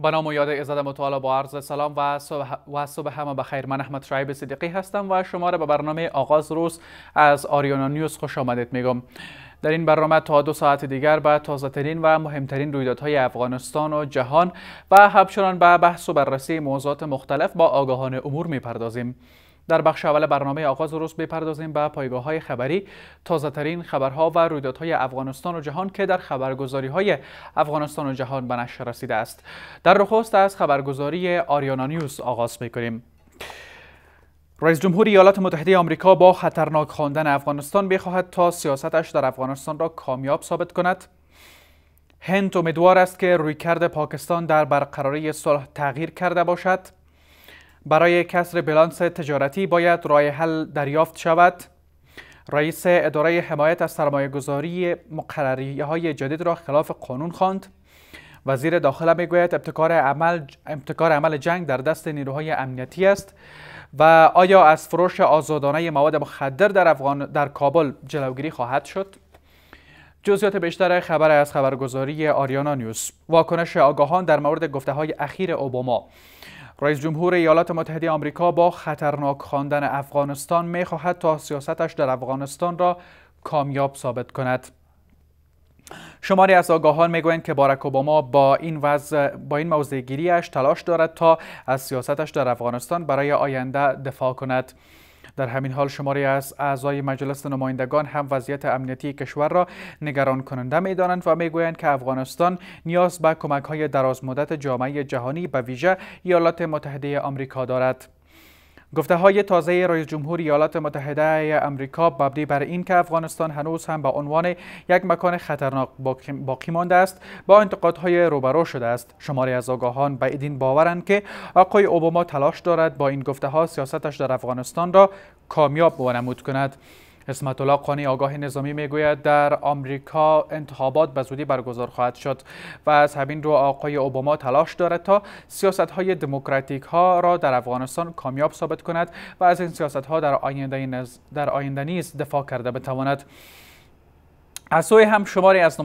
به نام و یاد ایزد متعال با عرض سلام و صبح همه بخیر. من احمد شعیب صدیقی هستم و شما را به برنامه آغاز روز از آریانا نیوز خوش آمدید میگم. در این برنامه تا 2 ساعت دیگر به تازه ترین و مهمترین رویدادهای افغانستان و جهان و همچنان به بحث و بررسی موضوعات مختلف با آگاهان امور میپردازیم. در بخش اول برنامه آغاز روز بپردازیم به پایگاه‌های خبری، تازه‌ترین خبرها و رویدادهای افغانستان و جهان که در خبرگزاری‌های افغانستان و جهان به نشر رسیده است. در نخست از خبرگزاری آریانا نیوز آغاز می‌کنیم. رئیس جمهور ایالات متحده آمریکا با خطرناک خواندن افغانستان می‌خواهد تا سیاستش در افغانستان را کامیاب ثابت کند. هند امیدوار است که رویکرد پاکستان در برقراری صلح تغییر کرده باشد. برای کسر بلانس تجارتی باید راه حل دریافت شود. رئیس اداره حمایت از سرمایه‌گذاری مقرریه‌های جدید را خلاف قانون خواند. وزیر داخله میگوید ابتکار عمل جنگ در دست نیروهای امنیتی است. و آیا از فروش آزادانه مواد مخدر در کابل جلوگیری خواهد شد؟ جزئیات بیشتر خبر از خبرگزاری آریانا نیوز. واکنش آگاهان در مورد گفته‌های اخیر اوباما. رئیس جمهور ایالات متحده آمریکا با خطرناک خواندن افغانستان می‌خواهد تا سیاستش در افغانستان را کامیاب ثابت کند. شماری از آگاهان میگویند که باراک اوباما با این موضع‌گیری‌اش تلاش دارد تا از سیاستش در افغانستان برای آینده دفاع کند. در همین حال شماری از اعضای مجلس نمایندگان هم وضعیت امنیتی کشور را نگران کننده می‌دانند و میگویند که افغانستان نیاز به کمک‌های درازمدت جامعه جهانی به ویژه ایالات متحده آمریکا دارد. گفته‌های تازه رئیس جمهور ایالات متحده آمریکا مبنی بر این که افغانستان هنوز هم به عنوان یک مکان خطرناک باقی مانده است با انتقادهای روبرو شده است. شماری از آگاهان به این باورند که آقای اوباما تلاش دارد با این گفته‌ها سیاستش در افغانستان را کامیاب وانمود کند. اسمت الله قانی آگاه نظامی میگوید در آمریکا انتخابات به زودی برگزار خواهد شد و از همین رو آقای اوباما تلاش دارد تا سیاست‌های دموکراتیک ها را در افغانستان کامیاب ثابت کند و از این سیاست‌ها در آینده نیز دفاع کرده بتواند. از سوی هم شماری از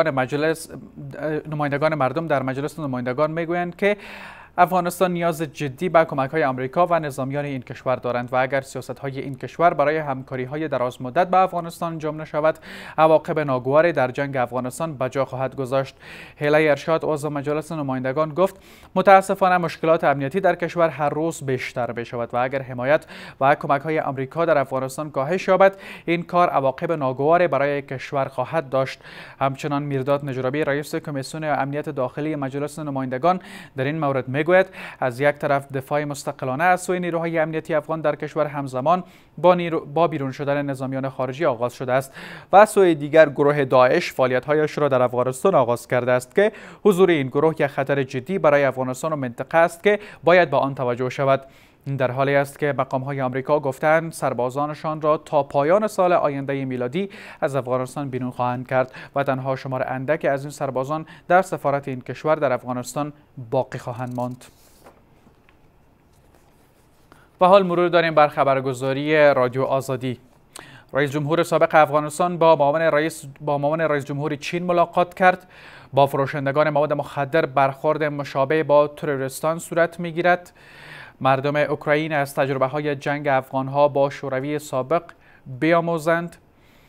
نمایندگان مردم در مجلس نمایندگان میگویند که افغانستان نیاز جدی به کمک‌های آمریکا و نظامیان این کشور دارند و اگر سیاست‌های این کشور برای همکاری‌های درازمدت به افغانستان انجام نشود، عواقب ناگواری در جنگ افغانستان به جا خواهد گذاشت. هیله ارشاد عضو مجلس نمایندگان گفت: متاسفانه مشکلات امنیتی در کشور هر روز بیشتر می‌شود و اگر حمایت و کمک‌های آمریکا در افغانستان کاهش یابد، این کار عواقب ناگواری برای کشور خواهد داشت. همچنان میرداد نجرابی رئیس کمیسیون امنیت داخلی مجلس نمایندگان در این مورد میگوید از یک طرف دفاع مستقلانه از سوی نیروهای امنیتی افغان در کشور همزمان با بیرون شدن نظامیان خارجی آغاز شده است و از سوی دیگر گروه داعش فعالیت‌هایش را در افغانستان آغاز کرده است که حضور این گروه یک خطر جدی برای افغانستان و منطقه است که باید به آن توجه شود. این در حالی است که مقام‌های آمریکا گفتند سربازانشان را تا پایان سال آینده میلادی از افغانستان بیرون خواهند کرد و تنها شمار اندکی از این سربازان در سفارت این کشور در افغانستان باقی خواهند ماند. و حال مرور داریم بر خبرگزاری رادیو آزادی. رئیس جمهور سابق افغانستان با معاون رئیس جمهور چین ملاقات کرد. با فروشندگان مواد مخدر برخورد مشابه با تروریستان صورت می‌گیرد. مردم اوکراین از تجربه‌های جنگ افغان‌ها با شوروی سابق بیاموزند.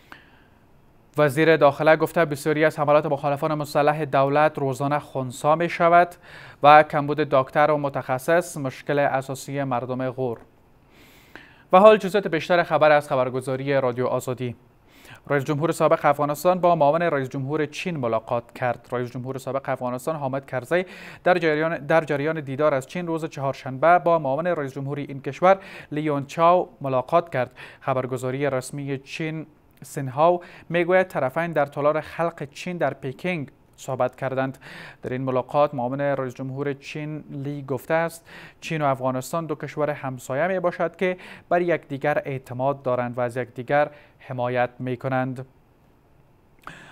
وزیر داخله گفته بسیاری از حملات مخالفان مسلح دولت روزانه خنثی می شود و کمبود دکتر و متخصص مشکل اساسی مردم غور. و حال جزئیات بیشتر خبر از خبرگزاری رادیو آزادی. رئیس جمهور سابق افغانستان با معاون رئیس جمهور چین ملاقات کرد. رئیس جمهور سابق افغانستان حامد کرزی در جریان دیدار از چین روز چهارشنبه با معاون رئیس جمهور این کشور لیون چاو ملاقات کرد. خبرگزاری رسمی چین سینهاو میگوید طرفین در تالار خلق چین در پکینگ صحبت کردند. در این ملاقات معاون رئیس جمهور چین لی گفته است چین و افغانستان دو کشور همسایه می باشد که بر یکدیگر اعتماد دارند و از یکدیگر حمایت می کنند.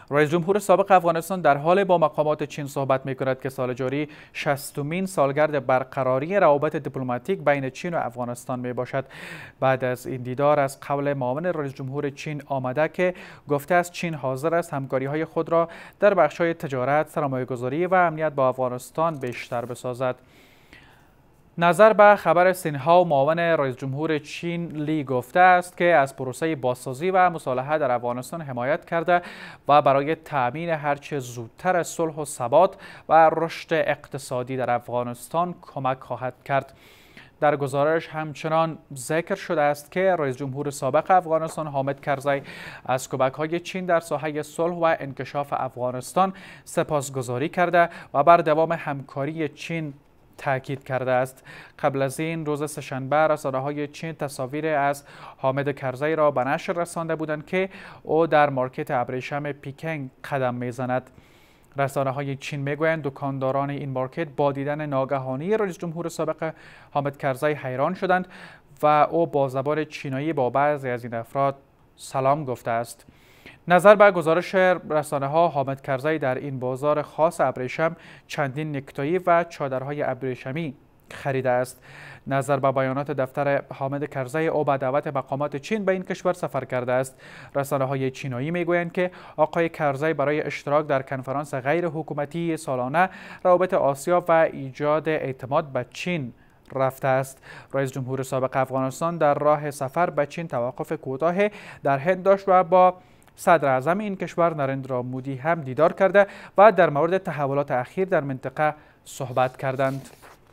رئیس جمهور سابق افغانستان در حال با مقامات چین صحبت می‌کند که سال جاری 60مین سالگرد برقراری روابط دیپلماتیک بین چین و افغانستان میباشد. بعد از این دیدار از قول معاون رئیس جمهور چین آمده که گفته است چین حاضر است همکاری‌های خود را در بخش‌های تجارت، سرمایه‌گذاری و امنیت با افغانستان بیشتر بسازد. نظر به خبر سینها و معاون رئیس جمهور چین لی گفته است که از پروسه بازسازی و مصالحه در افغانستان حمایت کرده و برای تأمین هرچه زودتر صلح و ثبات و رشد اقتصادی در افغانستان کمک خواهد کرد. در گزارش همچنان ذکر شده است که رئیس جمهور سابق افغانستان حامد کرزی از کمک‌های چین در ساحه صلح و انکشاف افغانستان سپاسگزاری کرده و بر دوام همکاری چین تاکید کرده است. قبل از این روز سه‌شنبه رسانه‌های چین تصاویر از حامد کرزی را به نشر رسانده بودند که او در مارکت ابریشم پیکنگ قدم می‌زند. رسانه‌های چین می‌گویند دکانداران این مارکت با دیدن ناگهانی رئیس جمهور سابق حامد کرزی حیران شدند و او با زبان چینایی با بعضی از این افراد سلام گفته است. نظر به گزارش رسانه‌ها حامد کرزی در این بازار خاص ابریشم چندین نکتایی و چادرهای ابریشمی خریده است. نظر به بیانات دفتر حامد کرزی او به دعوت مقامات چین به این کشور سفر کرده است. رسانه‌های چینایی میگویند که آقای کرزی برای اشتراک در کنفرانس غیر حکومتی سالانه روابط آسیا و ایجاد اعتماد به چین رفته است. رئیس جمهور سابق افغانستان در راه سفر به چین توقف کوتاه در هند داشت و با صدر اعظم این کشور نریندرا مودی هم دیدار کرده و در مورد تحولات اخیر در منطقه صحبت کردند.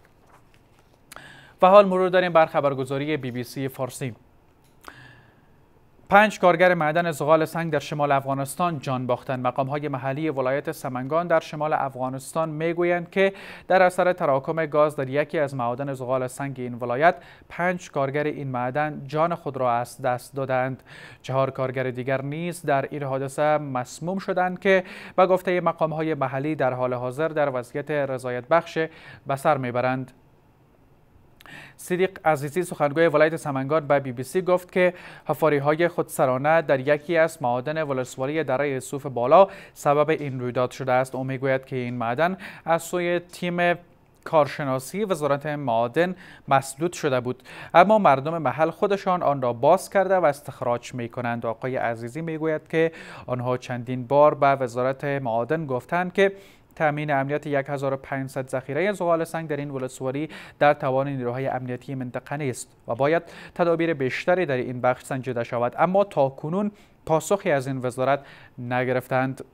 و حال مرور داریم بر خبرگزاری BBC فارسی. 5 کارگر معدن زغال سنگ در شمال افغانستان جان باختند. مقام‌های محلی ولایت سمنگان در شمال افغانستان میگویند که در اثر تراکم گاز در یکی از معادن زغال سنگ این ولایت 5 کارگر این معدن جان خود را از دست دادند. 4 کارگر دیگر نیز در این حادثه مسموم شدند که به گفته مقام‌های محلی در حال حاضر در وضعیت رضایت بخش به سر میبرند. صدیق عزیزی سخنگوی ولایت سمنگان به BBC گفت که حفاری‌های خودسرانه در یکی از معادن ولسوالی دره صوف بالا سبب این رویداد شده است. او میگوید که این معدن از سوی تیم کارشناسی وزارت معادن مسدود شده بود، اما مردم محل خودشان آن را باز کرده و استخراج می کنند. آقای عزیزی میگوید که آنها چندین بار به وزارت معادن گفتند که تامین امنیت 1500 ذخیره زغال سنگ در این ولسوالی در توان نیروهای امنیتی منطقه نیست و باید تدابیر بیشتری در این بخش سنجیده شود، اما تاکنون پاسخی از این وزارت نگرفتند.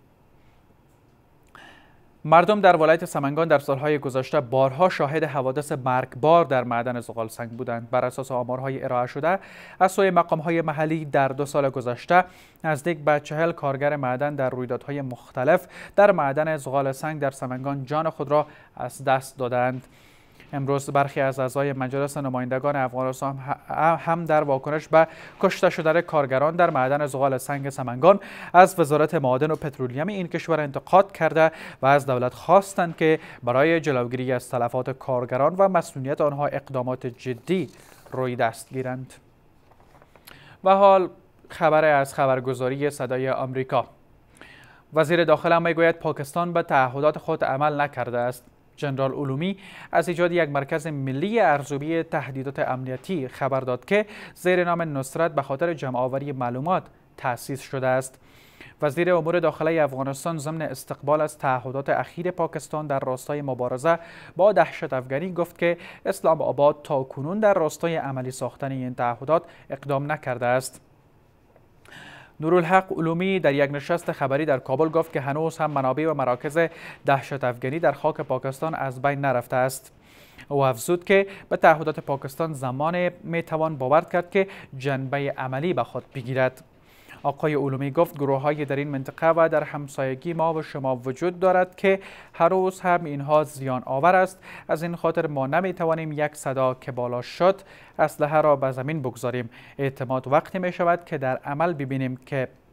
مردم در ولایت سمنگان در سالهای گذشته بارها شاهد حوادث مرگبار در معدن زغال سنگ بودند. بر اساس آمارهای ارائه شده از سوی مقام‌های محلی در 2 سال گذشته نزدیک به 40 کارگر معدن در رویدادهای مختلف در معدن زغال سنگ در سمنگان جان خود را از دست دادند. امروز برخی از اعضای مجلس نمایندگان افغانستان هم در واکنش به کشته شدن کارگران در معدن زغال سنگ سمنگان از وزارت معادن و پترولیم این کشور انتقاد کرده و از دولت خواستند که برای جلوگیری از تلفات کارگران و مسئولیت آنها اقدامات جدی روی دست گیرند. و حال خبر از خبرگزاری صدای آمریکا. وزیر داخله میگوید پاکستان به تعهدات خود عمل نکرده است. جنرال علومی از ایجاد یک مرکز ملی ارزیابی تهدیدات امنیتی خبر داد که زیر نام نصرت به خاطر جمع‌آوری معلومات تأسیس شده است. وزیر امور داخلی افغانستان ضمن استقبال از تعهدات اخیر پاکستان در راستای مبارزه با دهشت افغانی گفت که اسلام آباد تاکنون در راستای عملی ساختن این تعهدات اقدام نکرده است. نورالحق علومی در یک نشست خبری در کابل گفت که هنوز هم منابع و مراکز دهشت افغانی در خاک پاکستان از بین نرفته است. او افزود که به تعهدات پاکستان زمان میتوان باور کرد که جنبه عملی به خود بگیرد. آقای علومی گفت گروه‌های در این منطقه و در همسایگی ما و شما وجود دارد که هر روز هم اینها زیان آور است. از این خاطر ما نمیتوانیم یک صدا که بالا شد اسلحه را به زمین بگذاریم. اعتماد وقتی می شود که در عمل ببینیم که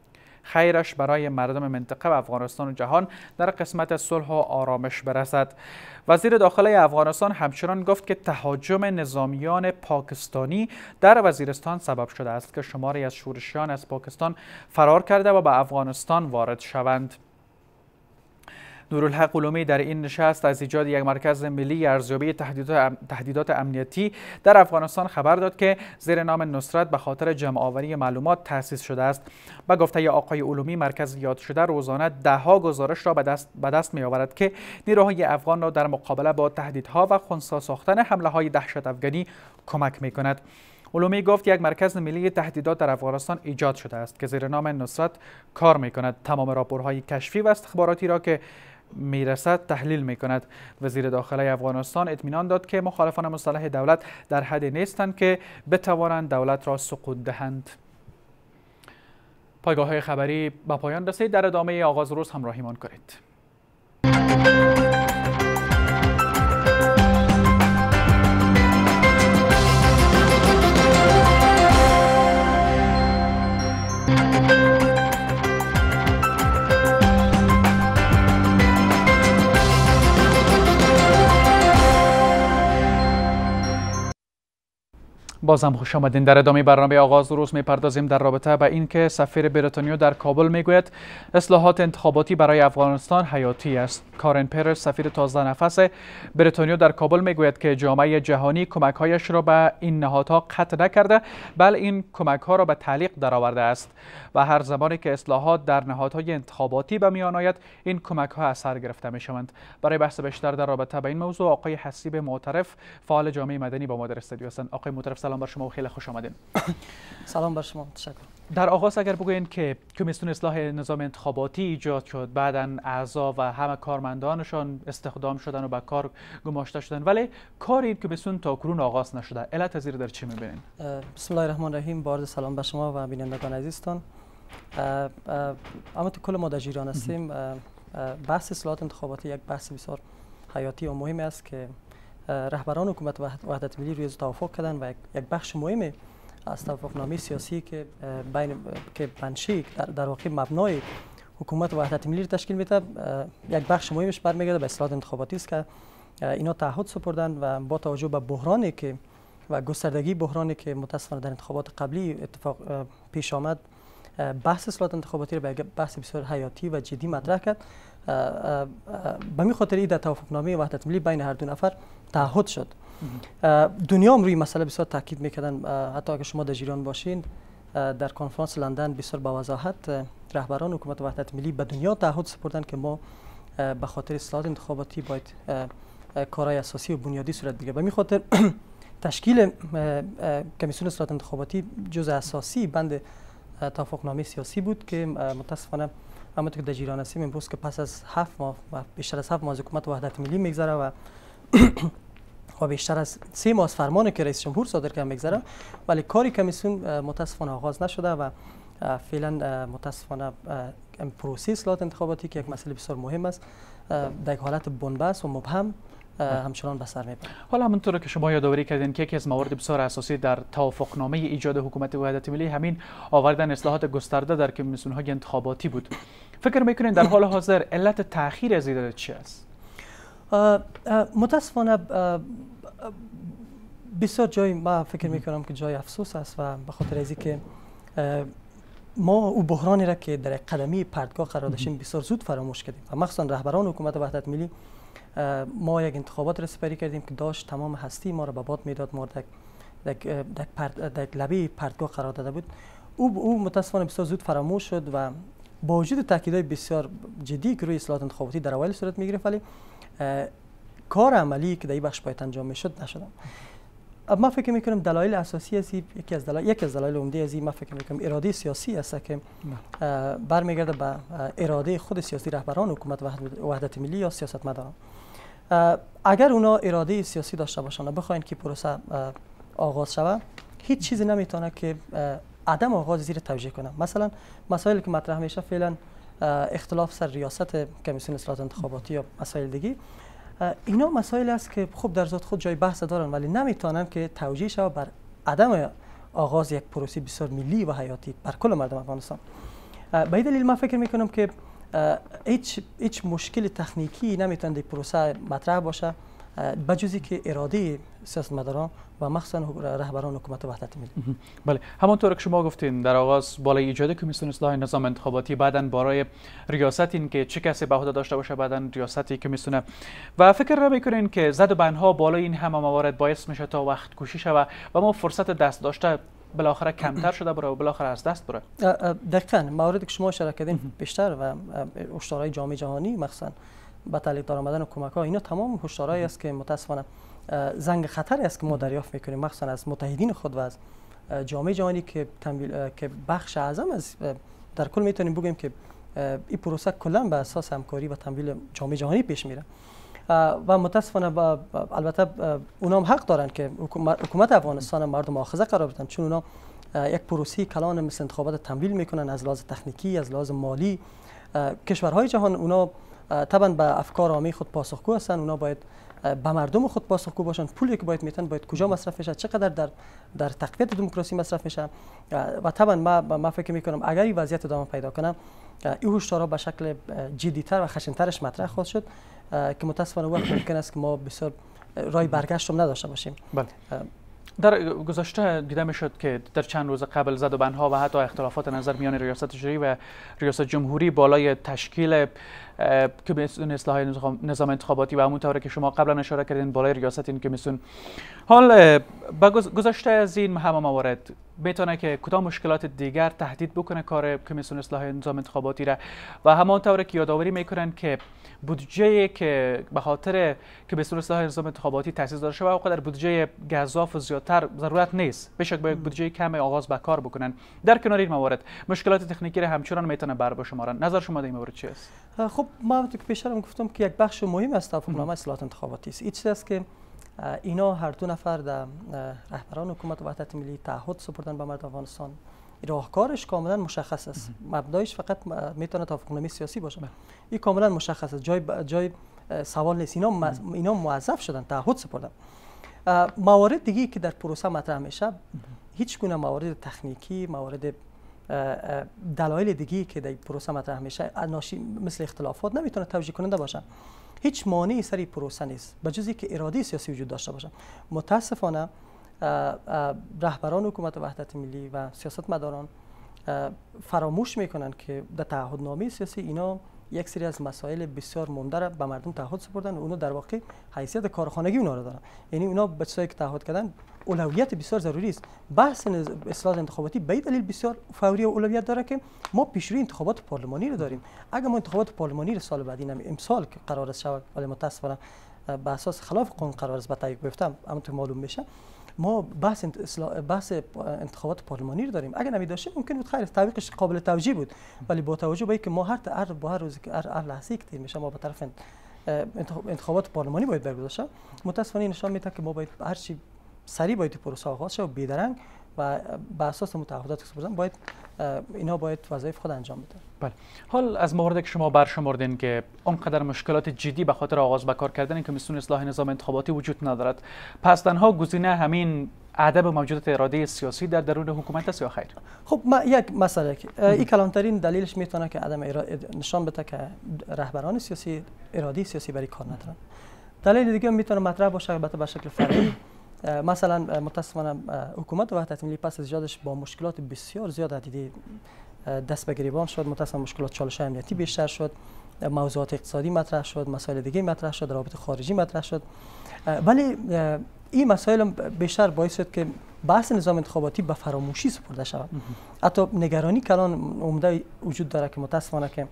خیرش برای مردم منطقه و افغانستان و جهان در قسمت صلح و آرامش برسد. وزیر داخله افغانستان همچنان گفت که تهاجم نظامیان پاکستانی در وزیرستان سبب شده است که شماری از شورشیان از پاکستان فرار کرده و به افغانستان وارد شوند. نورالحق علومی در این نشست از ایجاد یک مرکز ملی ارزیابی تهدیدات امنیتی در افغانستان خبر داد که زیر نام نصرت به خاطر جمع‌آوری معلومات تأسیس شده است. به گفته آقای علومی، مرکز یاد شده روزانه ده‌ها گزارش را به دست می‌آورد که نیروهای افغان را در مقابله با تهدیدها و خنثی ساختن حمله‌های دهشت افغانی کمک می‌کند. علومی گفت یک مرکز ملی تهدیدات در افغانستان ایجاد شده است که زیر نام نصرت کار می‌کند. تمام راپورهای کشفی و استخباراتی را که میرسد تحلیل میکند. وزیر داخله افغانستان اطمینان داد که مخالفان مصالح دولت در حد نیستند که بتوانند دولت را سقوط دهند. پایگاه خبری به پایان رسید. در ادامه آغاز روز همراهیمان کنید. بازم خوش آمدین. در ادامه برنامه آغاز روز میپردازیم در رابطه به اینکه سفیر بریتانیا در کابل میگوید اصلاحات انتخاباتی برای افغانستان حیاتی است. کارن پرس، سفیر 12 نفس بریتانیا در کابل میگوید که جامعه جهانی کمک‌هایش را به این نهادها قطع نکرده، بل این کمک‌ها را به تعلیق درآورده است و هر زمانی که اصلاحات در نهادهای انتخاباتی به میان آید این کمک‌ها اثر گرفته می‌شوند. برای بحث بیشتر در رابطه با این موضوع آقای حسیب معترف، فعال جامعه مدنی با ما در استودیو هستند. آقای معترف، سلام بر شما و خیلی خوش آمدین. سلام بر شما، تشکر. در آغاز اگر بگوین که کمیسیون اصلاح نظام انتخاباتی ایجاد شد، بعداً اعضا و همه کارمندانشان استخدام شدن و به کار گماشته شدن، ولی کار این کمیسیون تا کنون آغاز نشده. علت از این در چی می‌بینید؟ بسم الله الرحمن الرحیم. با عرض سلام به شما و بینندگان عزیزتان. اما کل ما در ایران هستیم. بحث اصلاحات انتخاباتی یک بحث بسیار حیاتی و مهم است که رهبران حکومت وحدت ملی روی توافق کردن و یک بخش مهمی از توافقنامه سیاسی که بنشیک در واقع مبنای حکومت وحدت ملی تشکیل میده، یک بخش مهمش برمیگرده به اصلاحات انتخاباتی است که اینا تعهد سپردن و با توجه به بحرانی که و گستردگی بحرانی که متاسفانه در انتخابات قبلی اتفاق پیش آمد، بحث اصلاحات انتخاباتی را به بحث بسیار حیاتی و جدی مطرح کرد. به می خاطر در توافقنامه وحدت ملی بین هر دو نفر تعهد شد. دنیا هم روی مسئله بسیار تاکید میکردن. حتی اگر شما در ایران باشین، در کنفرانس لندن بسیار با وضاحت رهبران حکومت وحدت ملی به دنیا تعهد سپردن که ما به خاطر اصلاحات انتخاباتی باید کارهای اساسی و بنیادی صورت بگیره. به می خاطر تشکیل کمیسیون اصلاحات انتخاباتی جزء اساسی بند توافقنامه سیاسی بود که متاسفانه همونطور که در ایران هستیم امروز که پس از 7 ماه و بیشتر از 7 ماه از حکومت وحدت ملی میگذره و بیشتر از 3 ماه از فرمانی که رئیس جمهور صادر کرده میگذره، ولی کاری کمیسیون متاسفانه آغاز نشده و فعلا متاسفانه پروسه اصلاحات انتخاباتی که یک مسئله بسیار مهم است در یک حالت بنبست و مبهم همچنان به سر میبره. حالا همونطور که شما یادآوری کردین که یکی از موارد بسیار اساسی در توافقنامه ایجاد حکومت وحدت ملی همین آوردن اصلاحات گسترده در کمیسیون‌های انتخاباتی بود. فکر میکنین در حال حاضر علت تأخیر از این چی است؟ متاسفانه بسیار جای ما فکر میکنم که جای افسوس است و به خاطر از اینکه ما او بحرانی را که در قدمی پرتگاه قرار داشتیم بسیار زود فراموش کردیم و مخصوصا رهبران حکومت وحدت ملی. ما یک انتخابات را سپری کردیم که داشت تمام هستی ما را به باد میداد، ما در لبه پرتگاه قرار داده بود. او متاسفانه بسیار زود فراموش شد و با وجود تاکیدهای بسیار جدی که روی اصلاحات انتخاباتی در اوایل صورت میگرفت، ولی کار عملی که در این بخش باید انجام میشد نشد. ما فکر میکنم دلایل اساسی از یکی از دلایل عمده از این ما فکر میکنم اراده سیاسی است که برمیگرده به اراده خود سیاسی رهبران حکومت وحدت ملی یا سیاستمداران. اگر اونا اراده سیاسی داشته باشند و بخواین که پروسه آغاز شود، هیچ چیزی نمیتونه که عدم آغاز زیر توجیه کنه. مثلا مسائلی که مطرح میشه فعلا اختلاف سر ریاست کمیسیون اصلاحات انتخاباتی یا مسائل دیگه، اینا مسائل است که خب در ذات خود جای بحث دارن، ولی نمیتونن که توجیه شود بر عدم آغاز یک پروسه بسیار ملی و حیاتی بر کل مردم افغانستان. به این دلیل من فکر میکنم که هیچ مشکل تکنیکی نمیتونه در پروسه مطرح باشه بجزی که اراده سیاستمداران و مخصوصا رهبران حکومت وحدت ملی. بله، همانطور که شما گفتین در آغاز بالای ایجاد کمیسیون اصلاح نظام انتخاباتی، بعداً برای ریاست این که چه کسی به عهده داشته باشه، بعداً ریاستی کمیسیون، و فکر نمی‌کنین که زد و بندها بالای این همه موارد باعث میشه تا وقت کشی شود و ما فرصت دست داشته بالاخره کمتر شده بره و بالاخره از دست بره؟ دقیقاً موردی که شما اشاره کردین بیشتر و هشدارهای جامعه جهانی مخصوصا با تعلیق دار آمدن کمک‌ها، اینا تمام هشدارهایی است که متاسفانه زنگ خطری است که ما دریافت میکنیم مخصوصا از متحدین خود و از جامعه جهانی که بخش اعظم از در کل میتونیم بگیم که این پروسه کلا به اساس همکاری و تمویل جامعه جهانی پیش میره و متاسفانه البته اونا هم حق دارن که حکومت افغانستان مردم مؤاخذه قرار بدن، چون اونا یک پروسه کلان مثل انتخابات تمویل میکنن از لحاظ تکنیکی، از لحاظ مالی. کشورهای جهان اونا طبعا به افکار عامی خود پاسخگو هستن، اونا باید به مردم خود پاسخگو باشن. پولی که باید میتن باید کجا مصرف میشه، چقدر در تقویت دموکراسی مصرف میشه و طبعا ما فکر میکنم اگر این وضعیت ادامه پیدا کنه این هشدارها به شکل جدی‌تر و خشن‌ترش مطرح خواهد شد که متاسفانه وقت ممکن است که ما بسیار راه برگشت هم نداشته باشیم. بله. در گذشته دیده میشد که در چند روز قبل زد و بندها و حتی اختلافات نظر میان ریاست جمهوری و ریاست جمهوری بالای تشکیل کمیسیون اصلاح نظام انتخاباتی و همونطور که شما قبلا اشاره کردین بالای ریاست این کمیسیون، حال با گذشته از این همه موارد میتونه که کدام مشکلات دیگر تهدید بکنه کار کمیسیون اصلاح نظام انتخاباتی را و همانطور که یادآوری میکنن که بودجه که به خاطر کمیسیون اصلاح نظام انتخاباتی تأسیس داده شده وقدر بودجه گزاف و زیادتر ضرورت نیست، بشک باید بودجه کم آغاز به کار بکنن. در کنار این موارد مشکلات تکنیکی را همچنان میتونه بر بشمارن. نظر شما در این مورد چی است؟ خب ما که پیشترم گفتم که یک بخش مهم از توافقنامه اصلاحات انتخاباتی است. این چیزی است که اینا هر دو نفر در رهبران حکومت وحدت ملی تعهد سپردن به مردم افغانستان. راهکارش کاملا مشخص است، مبدایش فقط میتونه توافقنامه سیاسی باشه. این کاملا مشخص است، جای سوال نیست. اینا موظف شدن، تعهد سپردن. موارد دیگه که در پروسه مطرح میشه هیچ گونه موارد تکنیکی، موارد دلایل دیگه که در پروسه مطرح میشه مثل اختلافات نمیتونه توجیه کننده باشه. هیچ مانعی سر این پروسه نیست بجز اینکه اراده سیاسی وجود داشته باشه. متاسفانه رهبران حکومت وحدت ملی و سیاستمداران فراموش میکنن که در تعهدنامه سیاسی اینا یک سری از مسائل بسیار مهمه را به مردم تعهد سپردن و اونا در واقع حیثیت کارخانگی اونا را دارن. یعنی اونا به چیزایی که تعهد کردن اولویت بسیار ضروری است. بحث اصلاح انتخاباتی به دلیل بسیار فوری و اولویت داره که ما پیشروی انتخابات پارلمانی رو داریم. اگر ما انتخابات پارلمانی رو سال بعدی امسال که قرار است شود، ولی متاسفانه به اساس خلاف قانون قرار است به تعیین گرفتم، همونطور معلوم میشه ما بحث انتخابات پارلمانی رو داریم. اگر نمی داشتیم ممکن بود خیر تعویقش قابل توجیه بود، ولی با توجه به اینکه ما هر روزی که هر لحظه‌ای که تیر میشه ما به طرف انتخابات پارلمانی باید برگزار شه، متاسفانه نشان میده که ما باید هر چی سریع باید پروسه آغاز شه و بی‌درنگ و بر اساس متعهدات که سپردن باید اینا باید وظایف خود انجام بدن. بله. حال از مواردی که شما برشمردین که اونقدر مشکلات جدی به خاطر آغاز به کار کردن کمیسیون اصلاح نظام انتخاباتی وجود ندارد، پس تنها گزینه همین عدم موجودیت اراده سیاسی در درون حکومت است یا خیر؟ خب یک مسئله که این کلانترین دلیلش میتونه که عدم نشان بده که رهبران سیاسی اراده سیاسی برای کار ندارن. دلیل دیگه میتونه مطرح باشه البته به شکل فرعی. مثلا متاسفانه حکومت وحدت ملی پس از ایجادش با مشکلات بسیار زیاد دیدی دست به گریبان شد. متاسفانه مشکلات چالش امنیتی بیشتر شد، موضوعات اقتصادی مطرح شد، مسائل دیگه مطرح شد، روابط خارجی مطرح شد. ولی این مسائل بیشتر باعث شد که بحث نظام انتخاباتی به فراموشی سپرده شود. حتی نگرانی کلان عمده وجود داره که متاسفانه که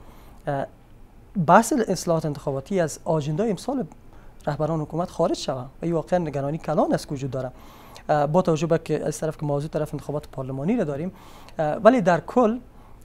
بحث اصلاحات انتخاباتی از آجنده امسال رهبران حکومت خارج شود و این واقعا نگرانی کلان است که وجود داره، با توجه به که از طرف که موضوع طرف انتخابات پارلمانی را داریم. ولی در کل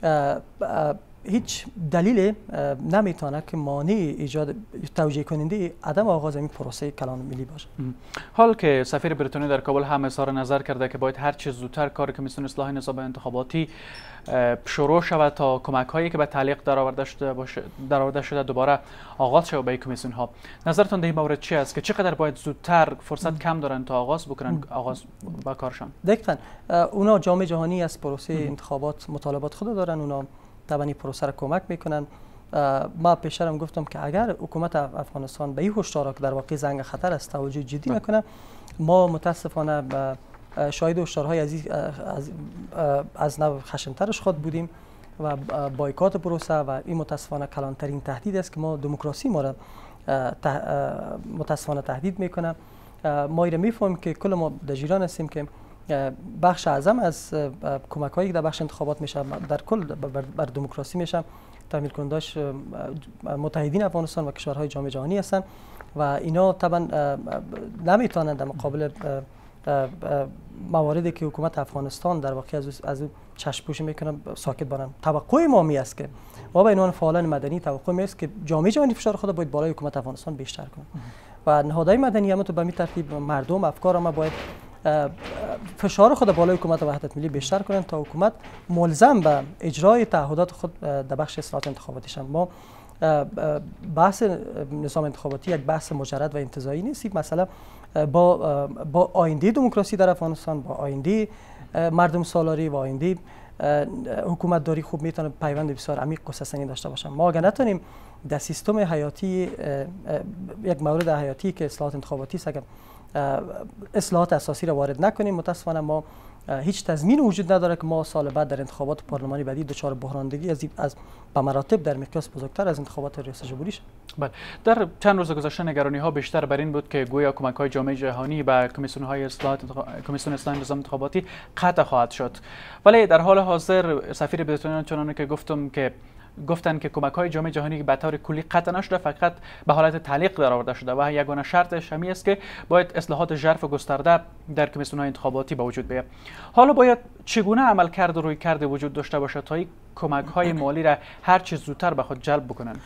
هیچ دلیل نمیتونه که مانع ایجاد توجیه کننده عدم آغاز این پروسه کلان ملی باشه. حال که سفیر بریتانیا در کابل هم اظهار نظر کرده که باید هر چه زودتر کار کمیسیون اصلاح نظام انتخاباتی شروع شود تا کمک هایی که به تعلیق درآورده شده دوباره آغاز شود به کمیسیون ها. نظرتون در این مورد چی است که چقدر باید زودتر فرصت کم دارن تا آغاز با کارشان؟ دقیقاً اونا جامعه جهانی از پروسه انتخابات مطالبات خود دارن. اونا طبعا این پروسه را کمک میکنن. ما پیشترم گفتم که اگر حکومت افغانستان به این هشدارا که در واقع زنگ خطر است توجه جدی نکنه، ما متاسفانه شاهد هشدارهای از نوع خشن‌ترش خود بودیم و بایکات پروسه و این متاسفانه کلانترین تهدید است که ما دموکراسی ما را متاسفانه تهدید میکنه. ما ایره میفهمیم که کل ما در ایران هستیم که بخش اعظم از کمک هایی که در بخش انتخابات میشه در کل بر دموکراسی میشه تامین کنندش متحدین افغانستان و کشورهای جام جهانی هستند و اینا طبعا نمیتونن در مقابل مواردی که حکومت افغانستان در واقع از چشم پوشی میکنه ساکت باشن. توقع ما می است که ما به عنوان فعالان مدنی توقع می است که جامعه جهانی فشار خود باید بالای حکومت افغانستان بیشتر کنه و نهادهای مدنی هم تو به این ترتیب مردم افکار ما باید فشار خود بالای حکومت وحدت ملی بیشتر کنند تا حکومت ملزم به اجرای تعهدات خود در بخش اصلاحات انتخاباتی شوند. ما بحث نظام انتخاباتی یک بحث مجرد و انتزاعی نیست. مثلا با آینده دموکراسی در افغانستان، با آینده مردم سالاری و آینده حکومت داری خوب میتونه پیوند بسیار عمیق و سنگین داشته باشه. ما اگر نتونیم در سیستم حیاتی یک مورد حیاتی که اصلاحات انتخاباتی است، اگر اصلاحات اساسی را وارد نکنیم، متاسفانه ما هیچ تضمین وجود نداره که ما سال بعد در انتخابات پارلمانی بعدی دچار بحراندگی از به مراتب در مقیاس بزرگتر از انتخابات ریاست جمهوری شد. بله، در چند روز گذشته نگرانی ها بیشتر بر این بود که گویا کمک های جامعه جهانی به کمیسیون اصلاح نظام انتخاباتی قطع خواهد شد. ولی در حال حاضر سفیر بریتانیا چنانه که گفتن که کمک های جامعه جهانی به طور کلی قطع نشده، فقط به حالت تعلیق درآورده شده و یگانه شرطش همین است که باید اصلاحات ژرف و گسترده در کمیسیون های انتخاباتی به وجود بیاید. حالا باید چگونه عملکرد و رویکرد وجود داشته باشد تا این کمک های مالی را هر چه زودتر به خود جلب بکنند؟